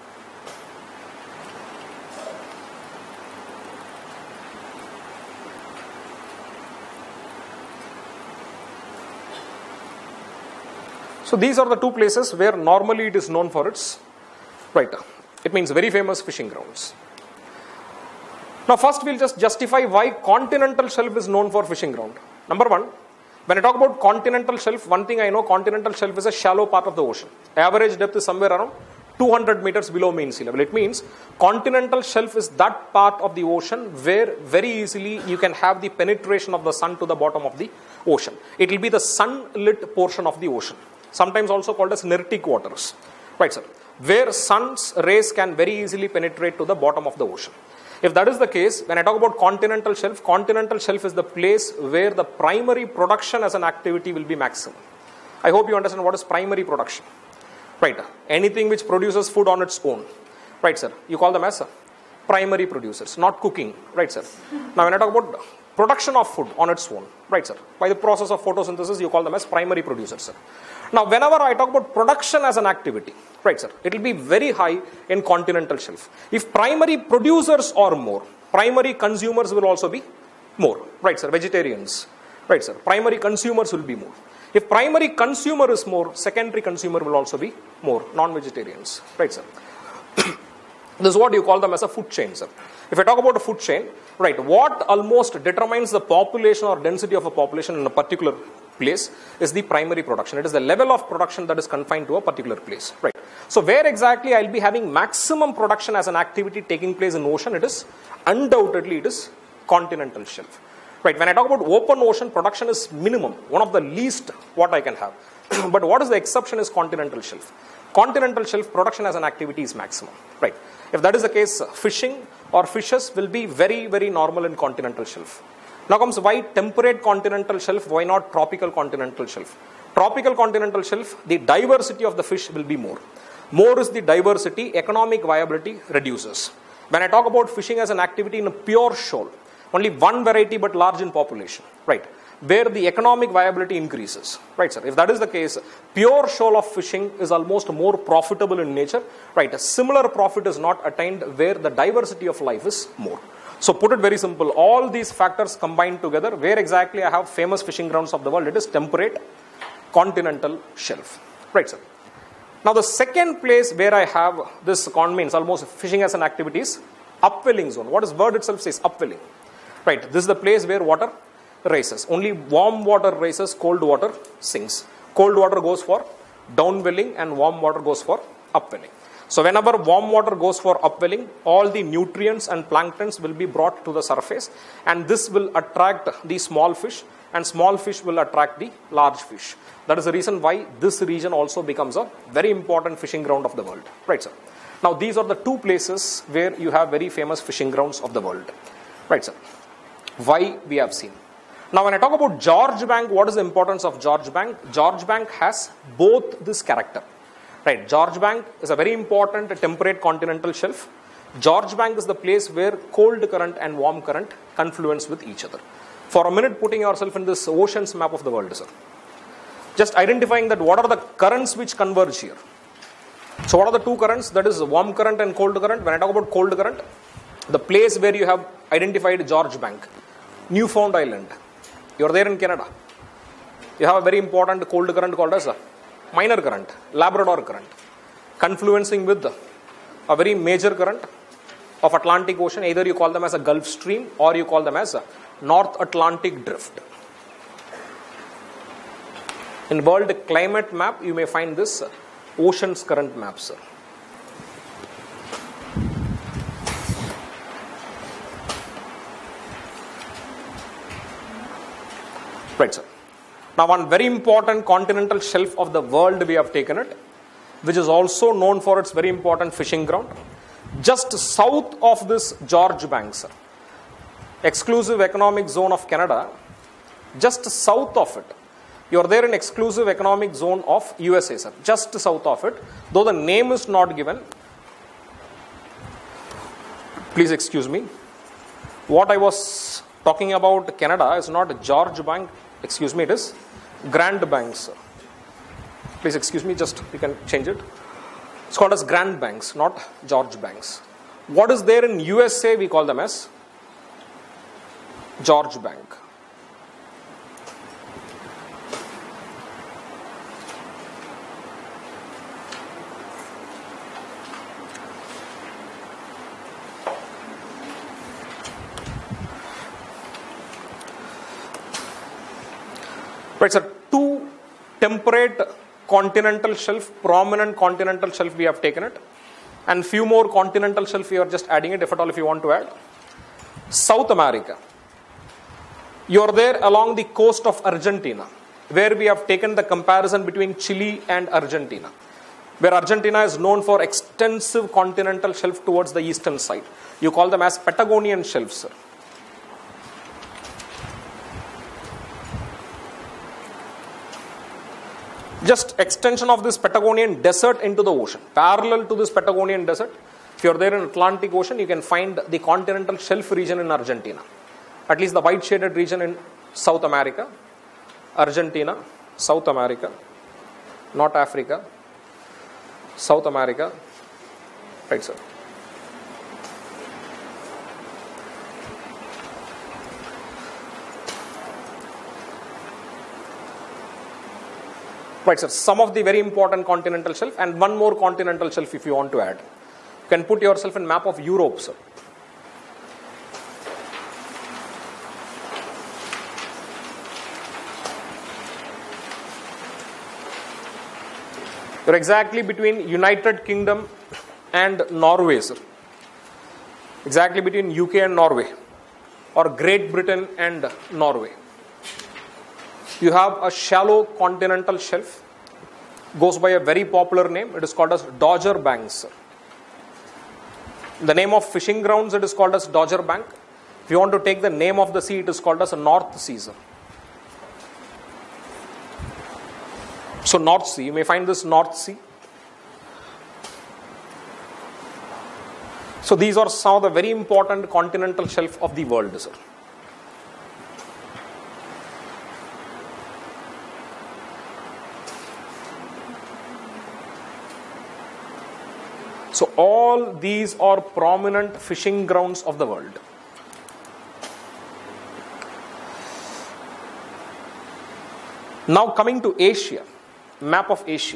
So these are the two places where normally it is known for its, right, it means very famous fishing grounds. Now first we'll just justify why continental shelf is known for fishing ground. Number one, When I talk about continental shelf, one thing I know, continental shelf is a shallow part of the ocean. Average depth is somewhere around 200 meters below mean sea level. It means continental shelf is that part of the ocean where very easily you can have the penetration of the sun to the bottom of the ocean. It will be the sunlit portion of the ocean, sometimes also called as Nearctic waters. Right, sir? Where sun's rays can very easily penetrate to the bottom of the ocean. If that is the case, when I talk about continental shelf is the place where the primary production as an activity will be maximum. I hope you understand what is primary production. Right. Anything which produces food on its own. Right, sir. You call them as primary producers, not cooking. Right, sir. Now, when I talk about production of food on its own. Right, sir. By the process of photosynthesis, you call them as primary producers, sir. Now, whenever I talk about production as an activity, right, sir, it will be very high in continental shelf. If primary producers are more, primary consumers will also be more. Right, sir. Vegetarians. Right, sir. Primary consumers will be more. If primary consumer is more, secondary consumer will also be more. Non-vegetarians. Right, sir. This is what you call them as a food chain, sir. If I talk about a food chain, right, what almost determines the population or density of a population in a particular place is the primary production. It is the level of production that is confined to a particular place. Right. So where exactly I'll be having maximum production as an activity taking place in ocean, it is undoubtedly it is continental shelf. Right. When I talk about open ocean, production is minimum, one of the least what I can have. But what is the exception is continental shelf. Continental shelf production as an activity is maximum. Right. If that is the case, fishing or fishes will be very, very normal in continental shelf. Now comes why temperate continental shelf, why not tropical continental shelf? Tropical continental shelf, the diversity of the fish will be more. More is the diversity, economic viability reduces. When I talk about fishing as an activity in a pure shoal, only one variety but large in population, right, where the economic viability increases, right, sir? If that is the case, pure shoal of fishing is almost more profitable in nature, right? A similar profit is not attained where the diversity of life is more. So put it very simple, all these factors combined together, where exactly I have famous fishing grounds of the world, it is temperate continental shelf, right, sir? Now the second place where I have this means almost fishing as an activity is upwelling zone. What is word itself says, upwelling, right? This is the place where water rises. Only warm water rises, cold water sinks. Cold water goes for downwelling and warm water goes for upwelling. So whenever warm water goes for upwelling, all the nutrients and planktons will be brought to the surface, and this will attract the small fish, and small fish will attract the large fish. That is the reason why this region also becomes a very important fishing ground of the world. Right, sir? Now these are the two places where you have very famous fishing grounds of the world. Right, sir? Why we have seen. Now when I talk about George Bank, what is the importance of George Bank? George Bank has both this character. Right, George Bank is a very important temperate continental shelf. George Bank is the place where cold current and warm current confluence with each other. For a minute, putting yourself in this ocean's map of the world, sir. Just identifying that what are the currents which converge here. So what are the two currents? That is warm current and cold current. When I talk about cold current, the place where you have identified George Bank, Newfoundland Island. You are there in Canada. You have a very important cold current called as minor current, Labrador current, confluencing with a very major current of Atlantic Ocean. Either you call them as a Gulf Stream or you call them as a North Atlantic Drift. In World Climate Map, you may find this ocean's current map, sir. Right, sir. Now one very important continental shelf of the world we have taken it, which is also known for its very important fishing ground. Just south of this George Bank, sir, exclusive economic zone of Canada, just south of it, you are there in exclusive economic zone of USA, sir, just south of it, though the name is not given. Please excuse me. What I was talking about Canada is not George Bank, excuse me, it is Grand Banks, sir. Please excuse me, just you can change it. It's called as Grand Banks, not George Banks. What is there in USA, we call them as George Bank. Right, sir. Two temperate continental shelf, prominent continental shelf we have taken it, and few more continental shelf we are just adding it, if at all if you want to add. South America. You are there along the coast of Argentina, where we have taken the comparison between Chile and Argentina, where Argentina is known for extensive continental shelf towards the eastern side. You call them as Patagonian shelves, sir. Just extension of this Patagonian desert into the ocean. Parallel to this Patagonian desert, if you are there in Atlantic Ocean, you can find the continental shelf region in Argentina. At least the white shaded region in South America, Argentina, South America, not Africa, South America. Right, sir. Right, sir. Some of the very important continental shelf and one more continental shelf if you want to add. You can put yourself in map of Europe, sir. You're exactly between United Kingdom and Norway, sir. Exactly between UK and Norway, or Great Britain and Norway. You have a shallow continental shelf, goes by a very popular name. It is called as Dodger Banks, sir. The name of fishing grounds, it is called as Dodger Bank. If you want to take the name of the sea, it is called as a North Sea, sir. So North Sea, you may find this North Sea. So these are some of the very important continental shelf of the world, sir. So all these are prominent fishing grounds of the world. Now coming to Asia, map of Asia.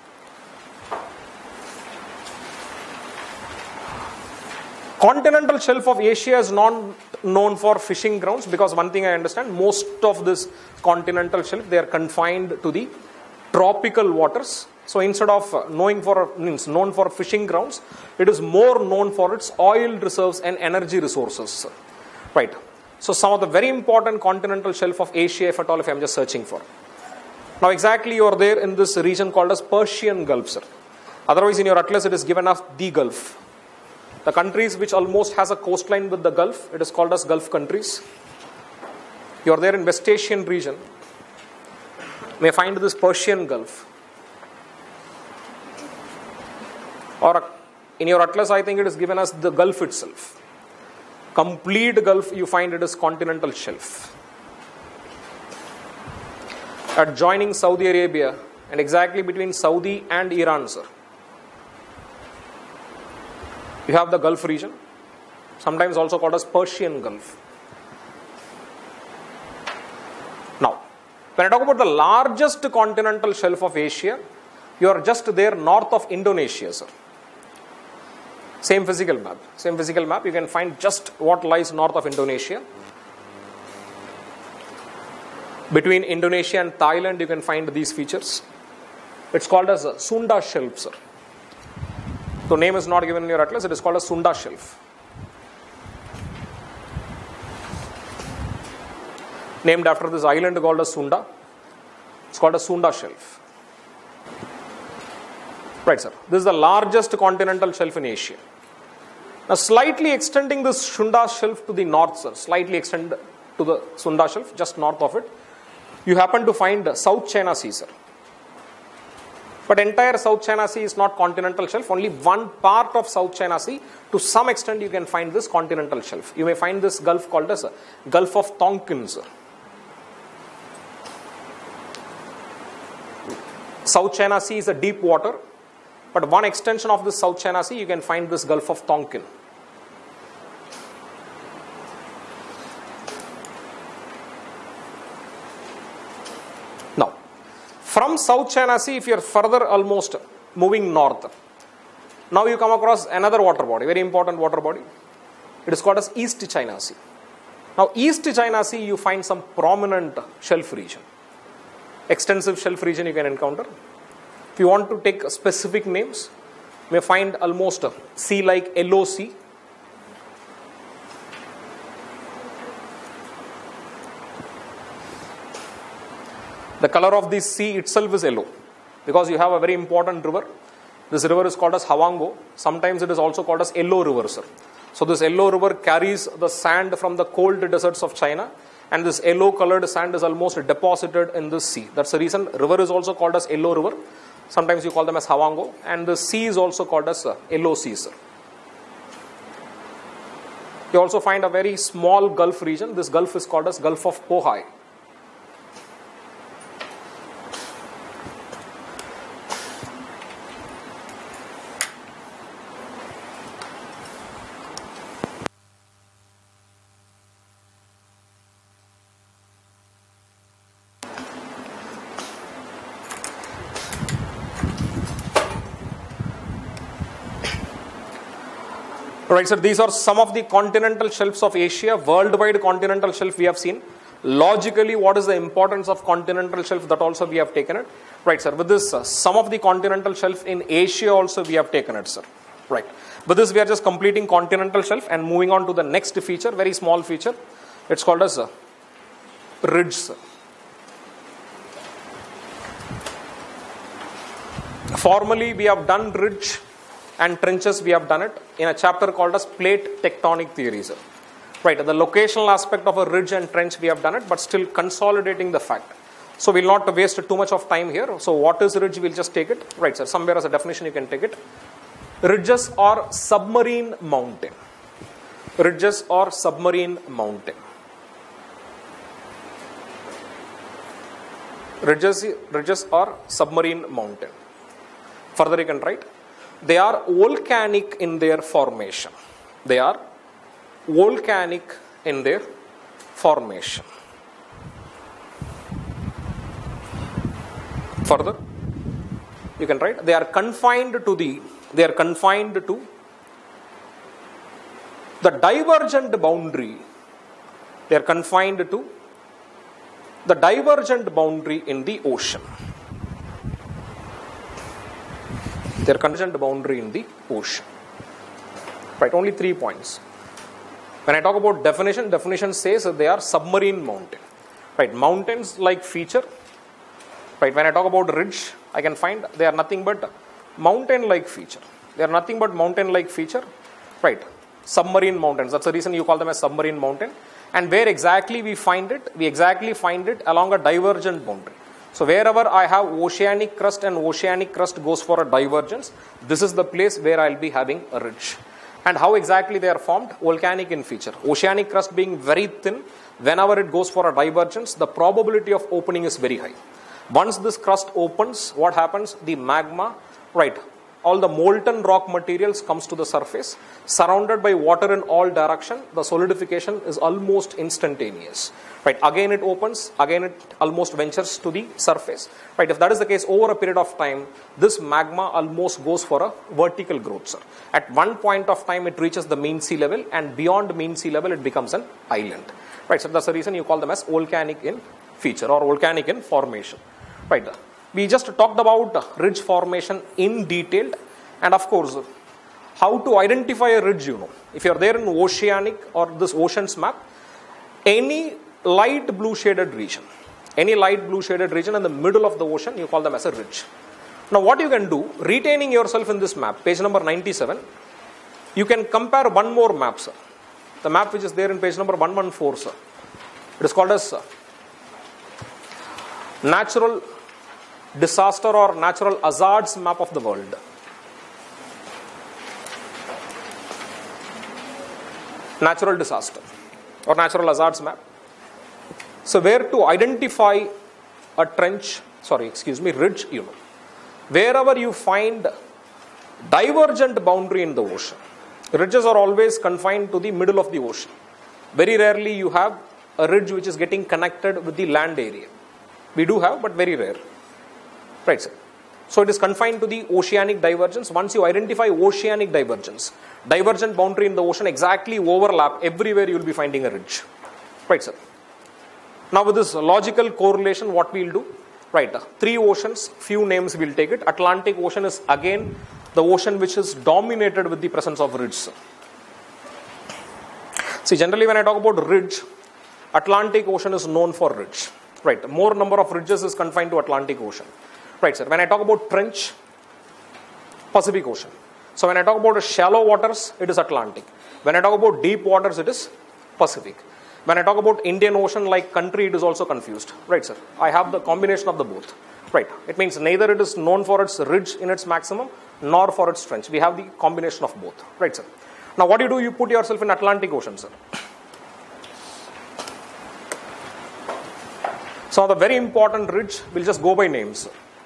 Continental shelf of Asia is not known for fishing grounds, because one thing I understand, most of this continental shelf, they are confined to the tropical waters. So instead of known for fishing grounds, it is more known for its oil reserves and energy resources. Right. So some of the very important continental shelf of Asia, if at all, if I am just searching for. Now exactly you are there in this region called as Persian Gulf, sir. Otherwise in your atlas it is given as the Gulf. The countries which almost has a coastline with the Gulf, it is called as Gulf countries. You are there in West Asian region. You may find this Persian Gulf. Or in your atlas I think it is given as the Gulf itself. Complete Gulf you find it is continental shelf. Adjoining Saudi Arabia and exactly between Saudi and Iran, sir. You have the Gulf region, sometimes also called as Persian Gulf. Now, when I talk about the largest continental shelf of Asia, you are just there north of Indonesia, sir. Same physical map, you can find just what lies north of Indonesia. Between Indonesia and Thailand, you can find these features. It's called as a Sunda Shelf, sir. The name is not given in your atlas, it is called a Sunda Shelf. Named after this island called as Sunda. It's called a Sunda Shelf. Right, sir. This is the largest continental shelf in Asia. Now, slightly extending this Sunda Shelf to the north, sir. Slightly extend to the Sunda Shelf, just north of it. You happen to find South China Sea, sir. But entire South China Sea is not continental shelf. Only one part of South China Sea, to some extent you can find this continental shelf. You may find this gulf called as Gulf of Tonkin, sir. South China Sea is a deep water, but one extension of this South China Sea you can find this Gulf of Tonkin. Now, from South China Sea, if you are further almost moving north, now you come across another water body, very important water body. It is called as East China Sea. Now, East China Sea, you find some prominent shelf region. extensive shelf region you can encounter. If you want to take specific names, you may find almost a sea like yellow sea. The color of this sea itself is yellow because you have a very important river. This river is called as Hawango. Sometimes it is also called as Yellow River, sir. So this Yellow River carries the sand from the cold deserts of China, and this yellow colored sand is almost deposited in this sea. That's the reason river is also called as Yellow River. Sometimes you call them as Hawango, and the sea is also called as Yellow Sea, sir. You also find a very small Gulf region. This Gulf is called as Gulf of Bohai. Right, so these are some of the continental shelves of Asia. Worldwide continental shelf we have seen. Logically, what is the importance of continental shelf? That also we have taken it. Right, sir. With this, some of the continental shelf in Asia also we have taken it, sir. Right. With this, we are just completing continental shelf and moving on to the next feature, very small feature. It's called as ridge, sir. Formally, we have done ridge and trenches. We have done it in a chapter called as plate tectonic theory, sir. Right, the locational aspect of a ridge and trench we have done it, but still consolidating the fact. So we'll not waste too much of time here. So what is ridge? We'll just take it. Right, sir. Somewhere as a definition you can take it. Ridges or submarine mountain. Ridges or submarine mountain. Ridges or submarine mountain. Further you can write. They are volcanic in their formation. They are volcanic in their formation. Further, you can write they are confined to the divergent boundary. They are confined to the divergent boundary in the ocean. Their convergent boundary in the ocean. Right, only 3 points. When I talk about definition says that they are submarine mountain. Right, mountains like feature. Right, when I talk about ridge, I can find they are nothing but mountain like feature. They are nothing but mountain like feature. Right, submarine mountains. That's the reason you call them as submarine mountain. And where exactly we find it? We exactly find it along a divergent boundary. So wherever I have oceanic crust and oceanic crust goes for a divergence, this is the place where I will be having a ridge. And how exactly they are formed? Volcanic in feature. Oceanic crust being very thin, whenever it goes for a divergence, the probability of opening is very high. Once this crust opens, what happens? The magma, right, all the molten rock materials comes to the surface, surrounded by water in all direction. The solidification is almost instantaneous. Right, again it opens, again it almost ventures to the surface. Right, if that is the case over a period of time, this magma almost goes for a vertical growth, sir. At one point of time, it reaches the mean sea level, and beyond mean sea level, it becomes an island. Right, so that's the reason you call them as volcanic in feature or volcanic in formation. Right, we just talked about ridge formation in detail, and of course, how to identify a ridge, you know. If you are there in oceanic or this ocean's map, any light blue shaded region in the middle of the ocean, you call them as a ridge. Now what you can do, retaining yourself in this map, page number 97, you can compare one more map, sir. The map which is there in page number 114, sir. It is called as natural disaster or natural hazards map of the world. Natural disaster or natural hazards map. So where to identify a ridge, you know. Wherever you find divergent boundary in the ocean, ridges are always confined to the middle of the ocean. Very rarely you have a ridge which is getting connected with the land area. We do have, but very rare. Right, sir. So it is confined to the oceanic divergence. Once you identify oceanic divergence, divergent boundary in the ocean exactly overlap, everywhere you will be finding a ridge. Right, sir. Now with this logical correlation, what we will do? Right, three oceans, few names we'll take it. Atlantic Ocean is again the ocean which is dominated with the presence of ridges. See, generally when I talk about ridge, Atlantic Ocean is known for ridge. Right, more number of ridges is confined to Atlantic Ocean. Right, sir. When I talk about trench, Pacific Ocean. So when I talk about shallow waters, it is Atlantic. When I talk about deep waters, it is Pacific. When I talk about Indian Ocean like country, it is also confused. Right, sir. I have the combination of the both. Right. It means neither it is known for its ridge in its maximum, nor for its trench. We have the combination of both. Right, sir. Now what do? You put yourself in Atlantic Ocean, sir. So the very important ridge, we'll just go by names.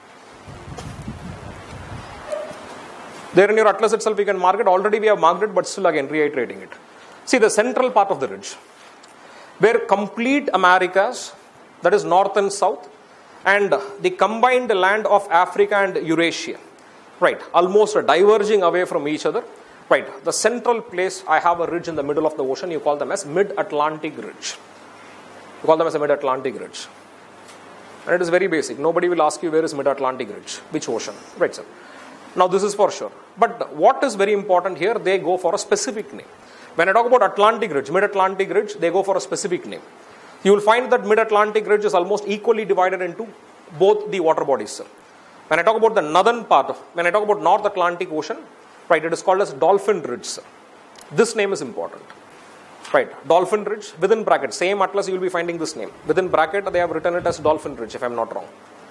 There in your atlas itself, you can mark it. Already we have marked it, but still again reiterating it. See the central part of the ridge, where complete Americas, that is north and south, and the combined land of Africa and Eurasia, right, almost diverging away from each other, right, the central place, I have a ridge in the middle of the ocean, you call them as Mid-Atlantic Ridge. You call them as a Mid-Atlantic Ridge. And it is very basic. Nobody will ask you where is Mid-Atlantic Ridge, which ocean, right, sir. Now this is for sure. But what is very important here, they go for a specific name. When I talk about Atlantic Ridge, Mid-Atlantic Ridge, they go for a specific name. You will find that Mid-Atlantic Ridge is almost equally divided into both the water bodies, sir. When I talk about the northern part, when I talk about North Atlantic Ocean, right, it is called as Dolphin Ridge, sir. This name is important. Right, Dolphin Ridge, within bracket, same atlas you will be finding this name. Within bracket, they have written it as Dolphin Ridge, if I am not wrong.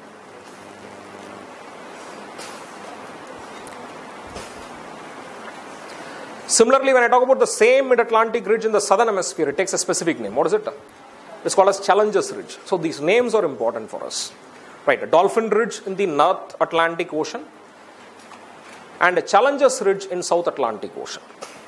Similarly, when I talk about the same Mid-Atlantic Ridge in the southern hemisphere, it takes a specific name. What is it? It's called as Challenges Ridge. So these names are important for us. Right, a Dolphin Ridge in the North Atlantic Ocean and a Challenges Ridge in South Atlantic Ocean.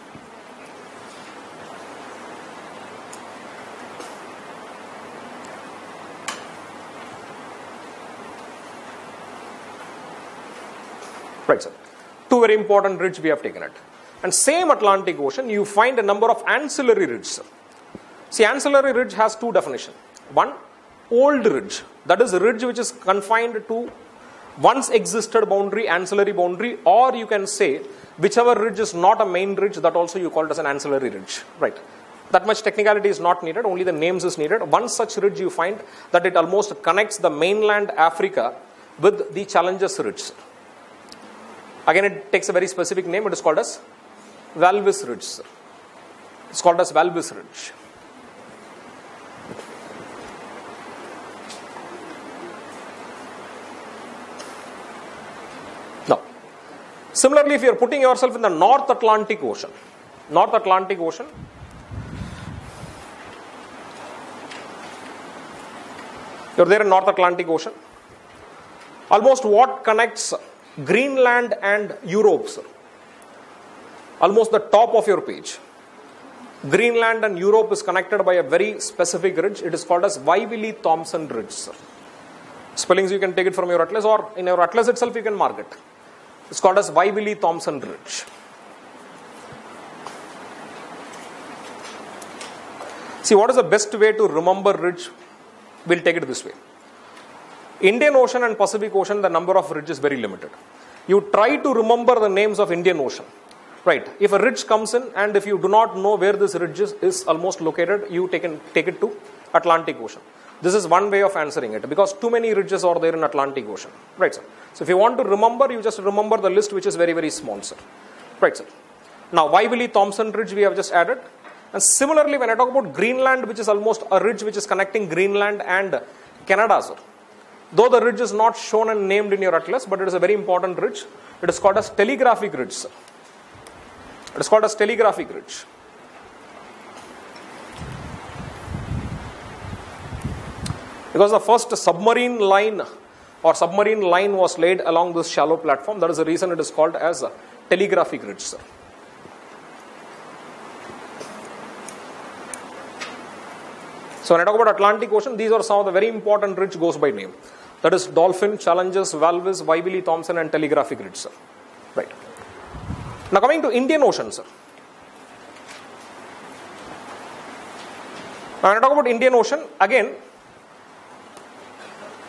Right, sir. Two very important ridges we have taken it. And same Atlantic Ocean, you find a number of ancillary ridges. See, ancillary ridge has two definitions. One, old ridge. That is a ridge which is confined to once existed boundary, ancillary boundary, or you can say whichever ridge is not a main ridge, that also you call it as an ancillary ridge. Right. That much technicality is not needed, only the names is needed. One such ridge you find that it almost connects the mainland Africa with the Challenges Ridge. Again, it takes a very specific name. It is called as Walvis Ridge. It's called as Walvis Ridge. Now, similarly, if you are putting yourself in the North Atlantic Ocean, you're there in North Atlantic Ocean. Almost what connects Greenland and Europe, sir? Almost the top of your page. Greenland and Europe is connected by a very specific ridge. It is called as Wyville-Thomson Ridge, sir. Spellings you can take it from your atlas, or in your atlas itself you can mark it. It's called as Wyville-Thomson Ridge. See, what is the best way to remember ridge? We'll take it this way. Indian Ocean and Pacific Ocean, the number of ridges is very limited. You try to remember the names of Indian Ocean. Right. If a ridge comes in and if you do not know where this ridge is almost located, you take it to Atlantic Ocean. This is one way of answering it, because too many ridges are there in Atlantic Ocean. Right, sir. So if you want to remember, you just remember the list, which is very, very small, sir. Right, sir. Now, Wyville-Thomson Ridge we have just added. And similarly, when I talk about Greenland, which is almost a ridge which is connecting Greenland and Canada, sir. Though the ridge is not shown and named in your atlas, but it is a very important ridge. It is called as Telegraphic Ridge, sir. It is called as Telegraphic Ridge. Because the first submarine line was laid along this shallow platform. That is the reason it is called as a Telegraphic Ridge, sir. So when I talk about Atlantic Ocean, these are some of the very important ridge goes by name. That is Dolphin, Challenges, Walvis, Wyville-Thomson and Telegraphic Ridge, sir. Right. Now coming to Indian Ocean, sir. Now when I talk about Indian Ocean, again,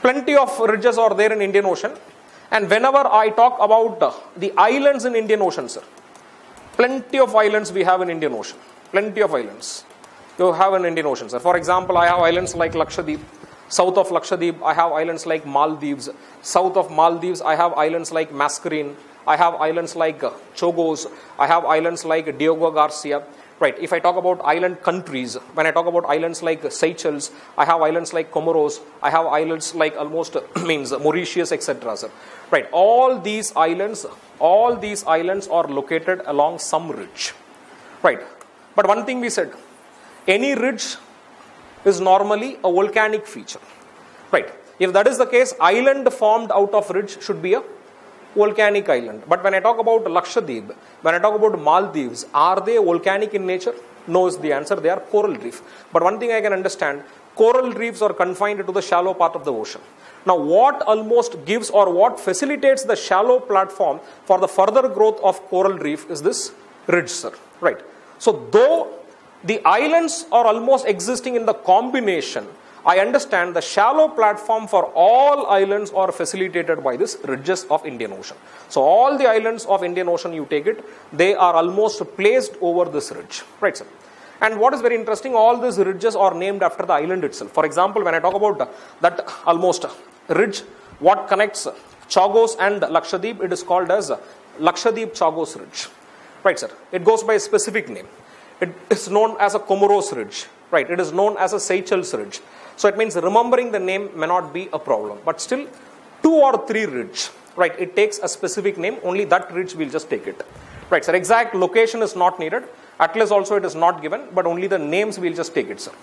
Plenty of ridges are there in Indian Ocean. And whenever I talk about the islands in Indian Ocean, sir, plenty of islands we have in Indian Ocean. Plenty of islands you have in Indian Ocean, sir. For example, I have islands like Lakshadweep. South of Lakshadweep, I have islands like Maldives. South of Maldives, I have islands like Mascarene. I have islands like Chagos. I have islands like Diego Garcia. Right. If I talk about island countries, when I talk about islands like Seychelles, I have islands like Comoros. I have islands like almost means Mauritius, etc. Sir. Right. All these islands are located along some ridge. Right. But one thing we said, any ridge is normally a volcanic feature. Right. If that is the case, island formed out of ridge should be a volcanic island. But when I talk about Lakshadweep, when I talk about Maldives, are they volcanic in nature? No is the answer. They are coral reef. But one thing I can understand, coral reefs are confined to the shallow part of the ocean. Now, what almost gives or what facilitates the shallow platform for the further growth of coral reef is this ridge, sir. Right. So, though the islands are almost existing in the combination, I understand the shallow platform for all islands are facilitated by this ridges of Indian Ocean. So all the islands of Indian Ocean, you take it, they are almost placed over this ridge. Right, sir. And what is very interesting, all these ridges are named after the island itself. For example, when I talk about that almost ridge, what connects Chagos and Lakshadweep, it is called as Lakshadweep Chagos Ridge. Right, sir. It goes by a specific name. It is known as a Comoros Ridge. Right. It is known as a Seychelles Ridge. So it means remembering the name may not be a problem. But still, 2 or 3 ridge, right, it takes a specific name. Only that ridge we'll just take it. Right, sir. Exact location is not needed. Atlas also it is not given. But only the names we'll just take it, sir.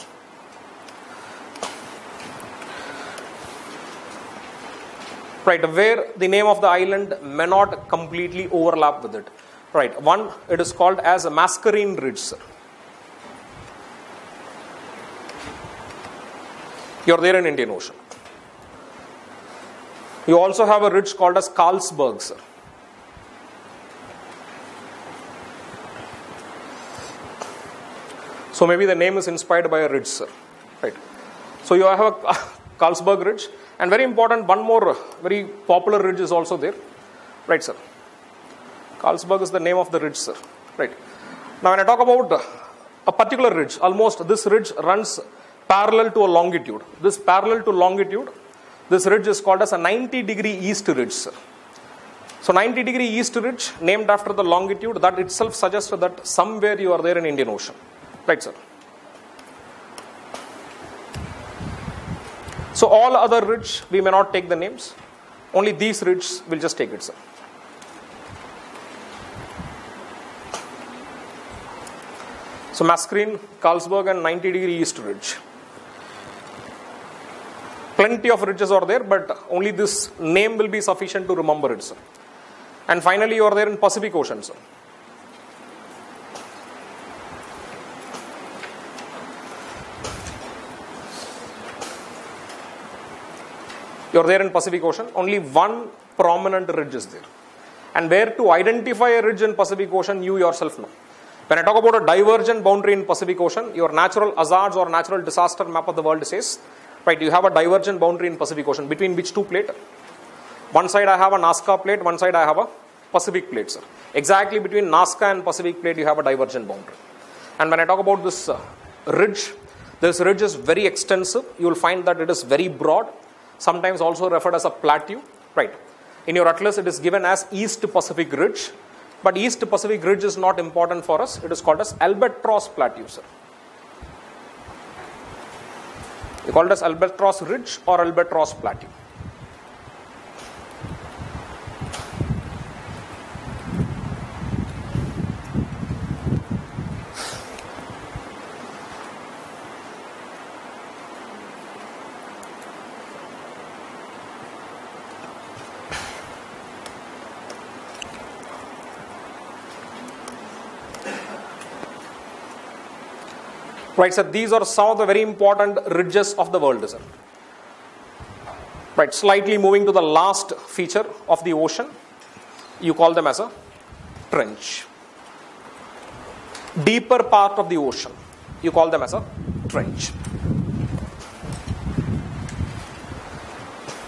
Right, where the name of the island may not completely overlap with it. Right, one, it is called as a Mascarene Ridge, sir. You're there in Indian Ocean. You also have a ridge called as Carlsberg, sir. So maybe the name is inspired by a ridge, sir. Right. So you have a Carlsberg Ridge. And very important, one more very popular ridge is also there. Right, sir. Carlsberg is the name of the ridge, sir. Right. Now when I talk about a particular ridge, almost this ridge runs parallel to a longitude. This parallel to longitude, this ridge is called as a 90-degree east ridge, sir. So 90-degree east ridge named after the longitude, that itself suggests that somewhere you are there in Indian Ocean. Right, sir. So all other ridge, we may not take the names. Only these ridges, we'll just take it, sir. So Mascarene, Carlsberg and 90-degree east ridge. Plenty of ridges are there, but only this name will be sufficient to remember it, sir. And finally, you are there in Pacific Ocean, sir. You are there in Pacific Ocean. Only one prominent ridge is there. And where to identify a ridge in Pacific Ocean, you yourself know. When I talk about a divergent boundary in Pacific Ocean, your natural hazards or natural disaster map of the world says, right, you have a divergent boundary in Pacific Ocean. Between which two plates? One side I have a Nazca plate, one side I have a Pacific plate, sir. Exactly between Nazca and Pacific plate, you have a divergent boundary. And when I talk about this ridge is very extensive. You will find that it is very broad. Sometimes also referred as a plateau. Right. In your atlas, it is given as East Pacific Ridge. But East Pacific Ridge is not important for us. It is called as Albatross Plateau, sir. You call it as Albatross Ridge or Albatross Plateau. Right, sir, these are some of the very important ridges of the world, sir. Right, slightly moving to the last feature of the ocean, you call them as a trench. Deeper part of the ocean, you call them as a trench.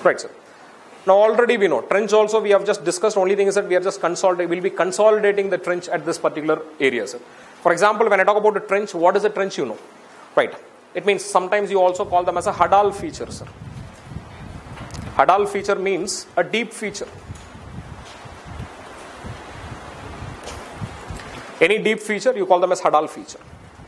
Right, sir. Now already we know trench also we have just discussed. Only thing is that we are just we'll be consolidating the trench at this particular area, sir. For example, when I talk about a trench, what is a trench, you know? Right. It means sometimes you also call them as a hadal feature, sir. Hadal feature means a deep feature. Any deep feature, you call them as hadal feature.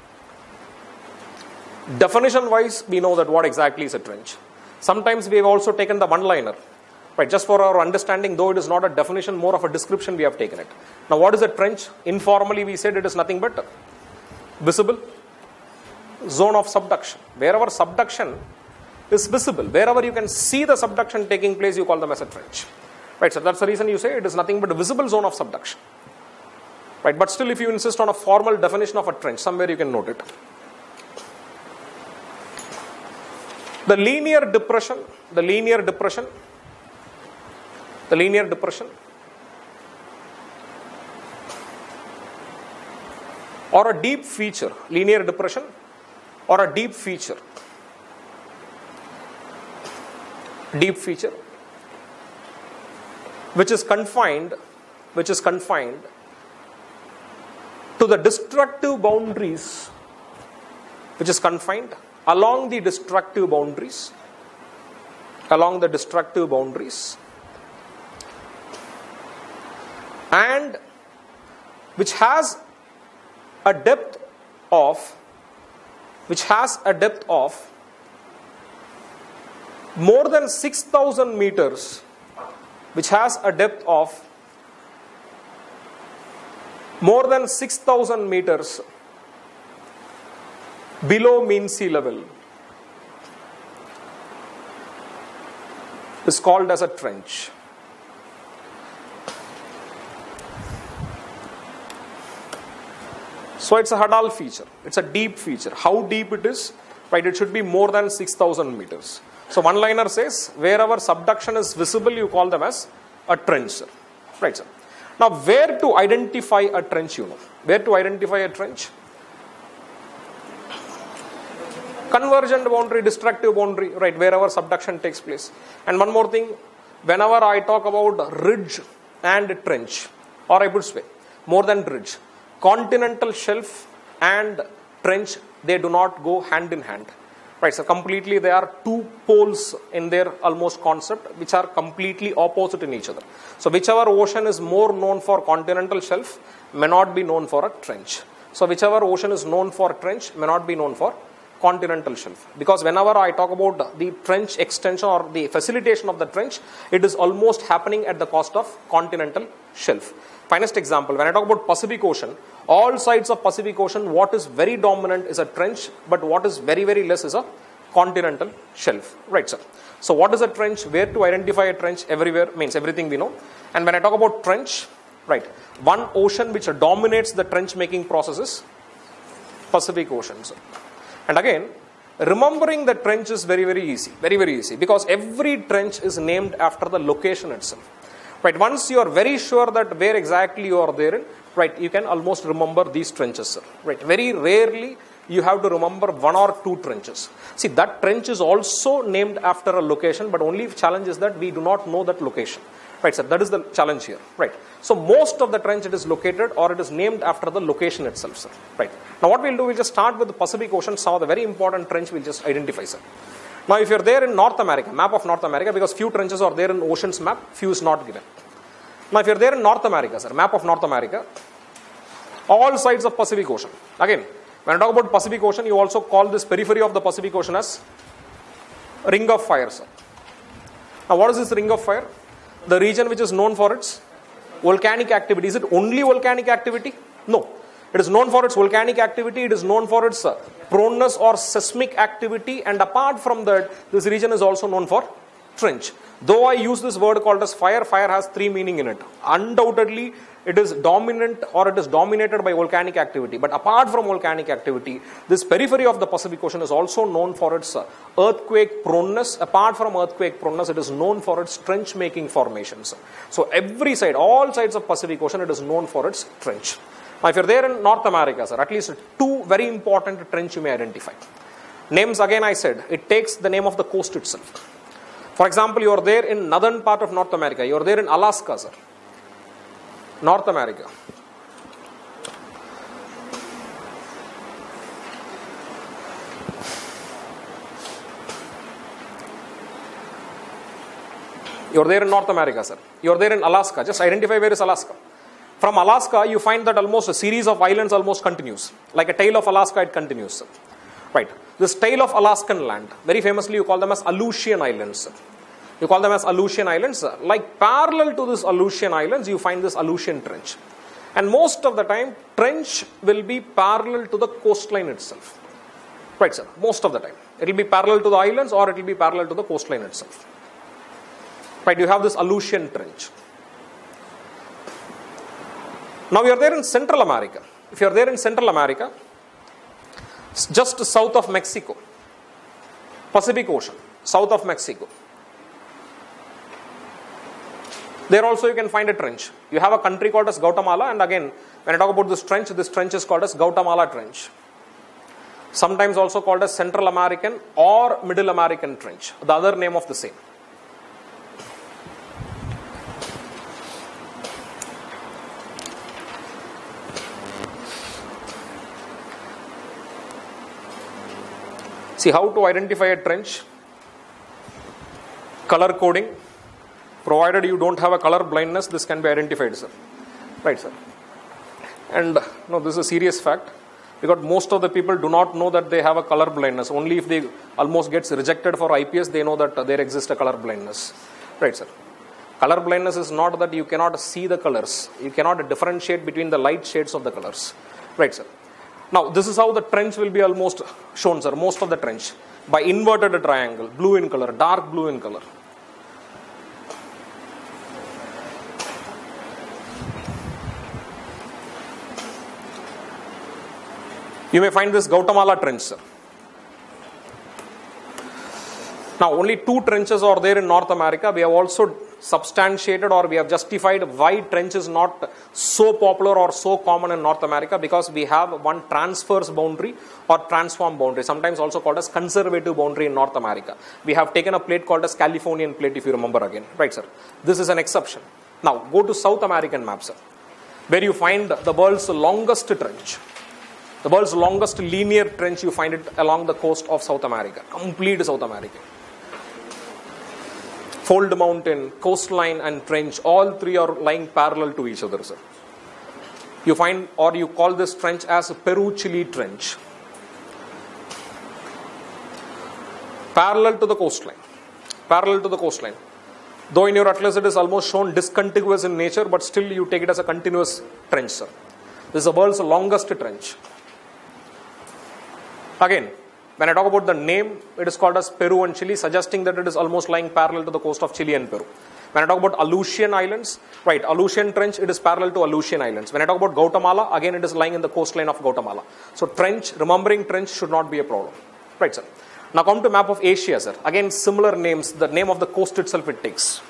Definition wise, we know that what exactly is a trench. Sometimes we have also taken the one-liner. Right, just for our understanding, though it is not a definition, more of a description we have taken it. Now what is a trench? Informally we said it is nothing but visible zone of subduction. Wherever subduction is visible, wherever you can see the subduction taking place, you call them as a trench. Right, so that's the reason you say it is nothing but a visible zone of subduction. Right, but still if you insist on a formal definition of a trench, somewhere you can note it. The linear depression or a deep feature, linear depression or a deep feature, which is confined to the destructive boundaries, along the destructive boundaries, and which has a depth of more than 6,000 meters, below mean sea level, is called as a trench. So it's a hadal feature. It's a deep feature. How deep it is? Right, it should be more than 6,000 meters. So one liner says, wherever subduction is visible, you call them as a trench, sir. Right, sir. Now, where to identify a trench, you know? Where to identify a trench? Convergent boundary, destructive boundary, right, wherever subduction takes place. And one more thing, whenever I talk about ridge and trench, or I would say, more than ridge, continental shelf and trench, they do not go hand in hand. Right, so completely they are two poles in their almost concept, which are completely opposite in each other. So whichever ocean is more known for continental shelf may not be known for a trench. So whichever ocean is known for trench may not be known for continental shelf. Because whenever I talk about the trench extension or the facilitation of the trench, it is almost happening at the cost of continental shelf. Finest example, when I talk about Pacific Ocean, all sides of Pacific Ocean, what is very dominant is a trench, but what is very, very less is a continental shelf. Right, sir. So what is a trench? Where to identify a trench? Everywhere means everything we know. And when I talk about trench, right, one ocean which dominates the trench making process is Pacific Ocean, sir. And again, remembering the trench is very, very easy. Very, very easy. Because every trench is named after the location itself. Right, once you are very sure that where exactly you are there in, right, you can almost remember these trenches, sir. Right, very rarely you have to remember one or two trenches. See, that trench is also named after a location, but only challenge is that we do not know that location. Right, sir, that is the challenge here. Right, so most of the trench it is located or it is named after the location itself, sir. Right, now what we'll do, we'll just start with the Pacific Ocean. Some of the very important trench we'll just identify, sir. Now, if you're there in North America, map of North America, because few trenches are there in oceans map, few is not given. Now, if you're there in North America, sir, map of North America, all sides of Pacific Ocean. Again, when I talk about Pacific Ocean, you also call this periphery of the Pacific Ocean as ring of fire, sir. Now, what is this ring of fire? The region which is known for its volcanic activity. Is it only volcanic activity? No. It is known for its volcanic activity. It is known for its proneness or seismic activity. And apart from that, this region is also known for trench. Though I use this word called as fire, fire has three meaning in it. Undoubtedly, it is dominant or it is dominated by volcanic activity. But apart from volcanic activity, this periphery of the Pacific Ocean is also known for its earthquake proneness. Apart from earthquake proneness, it is known for its trench making formations. So every side, all sides of Pacific Ocean, it is known for its trench. Now, if you're there in North America, sir, at least two very important trench you may identify. Names, again I said, it takes the name of the coast itself. For example, you are there in northern part of North America. You are there in Alaska, sir. North America. You are there in North America, sir. You are there in Alaska. Just identify where is Alaska. From Alaska, you find that almost a series of islands almost continues. Like a tail of Alaska, it continues, sir. Right. This tail of Alaskan land, very famously you call them as Aleutian Islands, sir. You call them as Aleutian Islands. Like parallel to this Aleutian Islands, you find this Aleutian Trench. And most of the time, trench will be parallel to the coastline itself. Right, sir. Most of the time. It will be parallel to the islands or it will be parallel to the coastline itself. Right, you have this Aleutian Trench. Now you are there in Central America. If you are there in Central America, just south of Mexico, Pacific Ocean, south of Mexico, there also you can find a trench. You have a country called as Guatemala, and again, when I talk about this trench is called as Guatemala Trench. Sometimes also called as Central American or Middle American Trench, the other name of the same. See how to identify a trench. Color coding. Provided you don't have a color blindness, this can be identified, sir. Right, sir. And no, this is a serious fact. Because most of the people do not know that they have a color blindness. Only if they almost gets rejected for IPS, they know that there exists a color blindness. Right, sir. Color blindness is not that you cannot see the colors. You cannot differentiate between the light shades of the colors. Right, sir. Now, this is how the trench will be almost shown, sir. Most of the trench. By inverted triangle. Blue in color. Dark blue in color. You may find this Guatemala Trench, sir. Now, only 2 trenches are there in North America. We have also substantiated or we have justified why trench is not so popular or so common in North America, because we have one transverse boundary or transform boundary, sometimes also called as conservative boundary in North America. We have taken a plate called as Californian plate, if you remember again. Right, sir. This is an exception. Now, go to South American map, sir, where you find the world's longest trench. The world's longest linear trench, you find it along the coast of South America. Complete South America. Fold mountain, coastline and trench, all 3 are lying parallel to each other, sir. You find, or you call this trench as Peru-Chile Trench. Parallel to the coastline. Parallel to the coastline. Though in your atlas it is almost shown discontiguous in nature, but still you take it as a continuous trench, sir. This is the world's longest trench. Again, when I talk about the name, it is called as Peru and Chile, suggesting that it is almost lying parallel to the coast of Chile and Peru. When I talk about Aleutian Islands, right, Aleutian Trench, it is parallel to Aleutian Islands. When I talk about Guatemala, again it is lying in the coastline of Guatemala. So trench, remembering trench should not be a problem. Right, sir. Now come to map of Asia, sir. Again, similar names, the name of the coast itself it takes.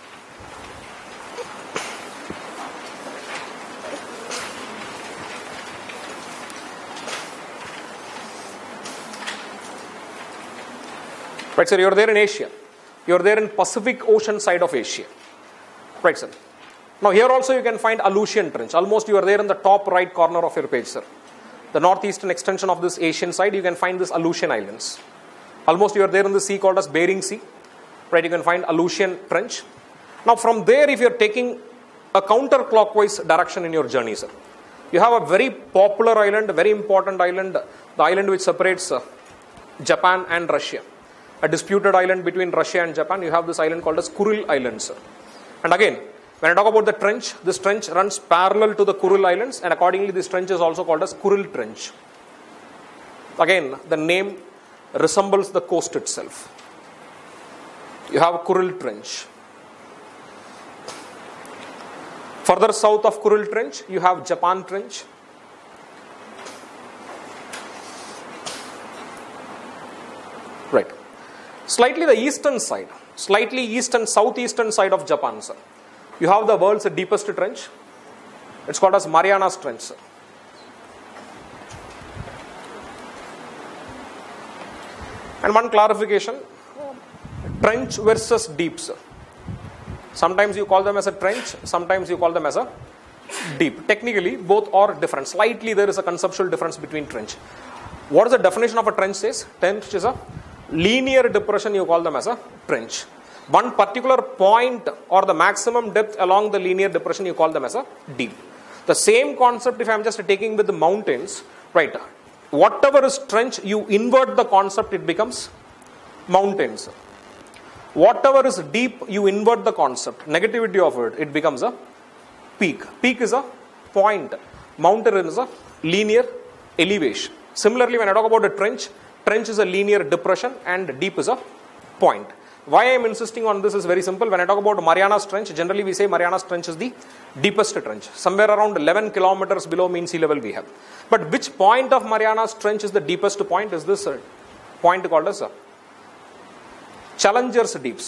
Right, sir, you are there in Asia. You are there in Pacific Ocean side of Asia. Right, sir. Now here also you can find Aleutian Trench. Almost you are there in the top right corner of your page, sir. The northeastern extension of this Asian side, you can find this Aleutian Islands. Almost you are there in the sea called as Bering Sea. Right, you can find Aleutian Trench. Now from there, if you are taking a counterclockwise direction in your journey, sir, you have a very popular island, a very important island, the island which separates Japan and Russia. A disputed island between Russia and Japan. You have this island called as Kuril Islands, sir. And again, when I talk about the trench, this trench runs parallel to the Kuril Islands, and accordingly this trench is also called as Kuril Trench. Again, the name resembles the coast itself. You have Kuril Trench. Further south of Kuril Trench, you have Japan Trench. Right. Slightly the eastern side, slightly eastern, southeastern side of Japan, sir. You have the world's deepest trench. It's called as Marianas Trench, sir. And one clarification, trench versus deep, sir. Sometimes you call them as a trench, sometimes you call them as a deep. Technically, both are different. Slightly there is a conceptual difference between trench. What is the definition of a trench says? Trench is a linear depression, you call them as a trench. One particular point or the maximum depth along the linear depression, you call them as a deep. The same concept if I am just taking with the mountains, right? Whatever is trench, you invert the concept, it becomes mountains. Whatever is deep, you invert the concept, negativity of it, it becomes a peak. Peak is a point, mountain is a linear elevation. Similarly, when I talk about a trench, trench is a linear depression and deep is a point. Why I am insisting on this is very simple. When I talk about Mariana's Trench, generally we say Mariana's Trench is the deepest trench. Somewhere around 11 kilometers below mean sea level we have. But which point of Mariana's Trench is the deepest point? Is this point called as Challenger's Deep.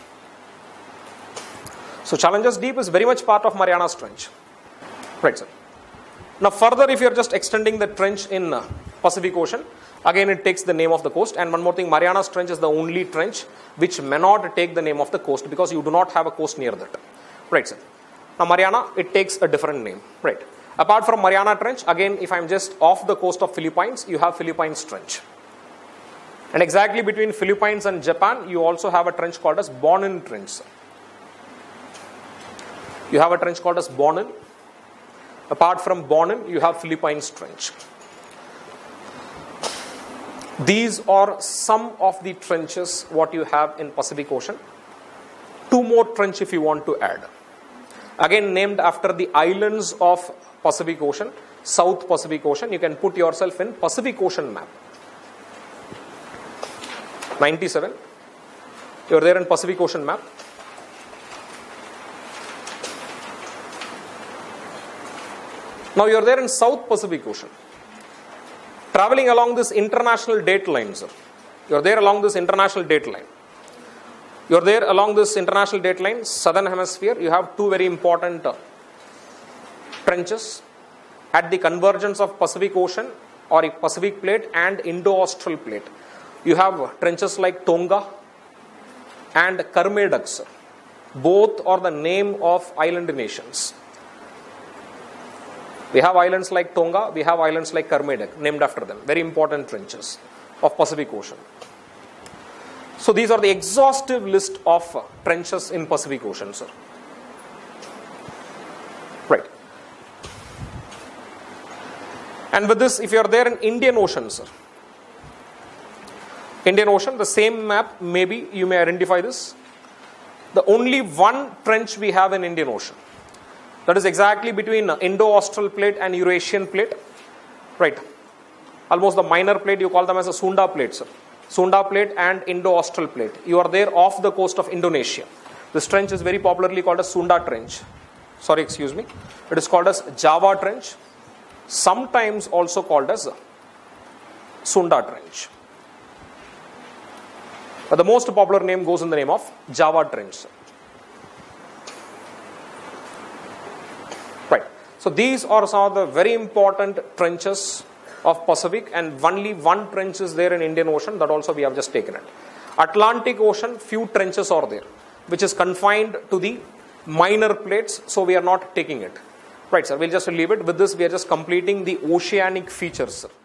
So Challenger's Deep is very much part of Mariana's Trench. Right, sir. Now further, if you are just extending the trench in Pacific Ocean, again it takes the name of the coast. And one more thing, Mariana's Trench is the only trench which may not take the name of the coast because you do not have a coast near that. Right, sir. Now Mariana, it takes a different name. Right. Apart from Mariana Trench, again if I am just off the coast of Philippines, you have Philippines Trench. And exactly between Philippines and Japan, you also have a trench called as Bonin Trench. You have a trench called as Bonin. Apart from Bonin, you have Philippines Trench. These are some of the trenches what you have in Pacific Ocean. Two more trench if you want to add. Again named after the islands of Pacific Ocean, South Pacific Ocean. You can put yourself in Pacific Ocean map. 97. You are there in Pacific Ocean map. Now you are there in South Pacific Ocean. Traveling along this international date line, sir. You are there along this international date line. You are there along this international date line, southern hemisphere. You have two very important trenches at the convergence of Pacific Ocean or a Pacific Plate and Indo-Austral Plate. You have trenches like Tonga and Kermadec, sir. Both are the name of island nations. We have islands like Tonga, we have islands like Kermadec, named after them. Very important trenches of Pacific Ocean. So these are the exhaustive list of trenches in Pacific Ocean, sir. Right. And with this, if you are there in Indian Ocean, sir. Indian Ocean, the same map, maybe you may identify this. The only one trench we have in Indian Ocean. That is exactly between Indo-Austral Plate and Eurasian Plate. Right. Almost the minor plate, you call them as a Sunda Plate, sir. Sunda Plate and Indo-Austral Plate. You are there off the coast of Indonesia. This trench is very popularly called as Sunda Trench. Sorry, excuse me. It is called as Java Trench. Sometimes also called as Sunda Trench. But the most popular name goes in the name of Java Trench, sir. Right. So these are some of the very important trenches of Pacific, and only one trench is there in Indian Ocean. That also we have just taken it. Atlantic Ocean, few trenches are there, which is confined to the minor plates, so we are not taking it. Right, sir. We'll just leave it. With this, we are just completing the oceanic features, sir.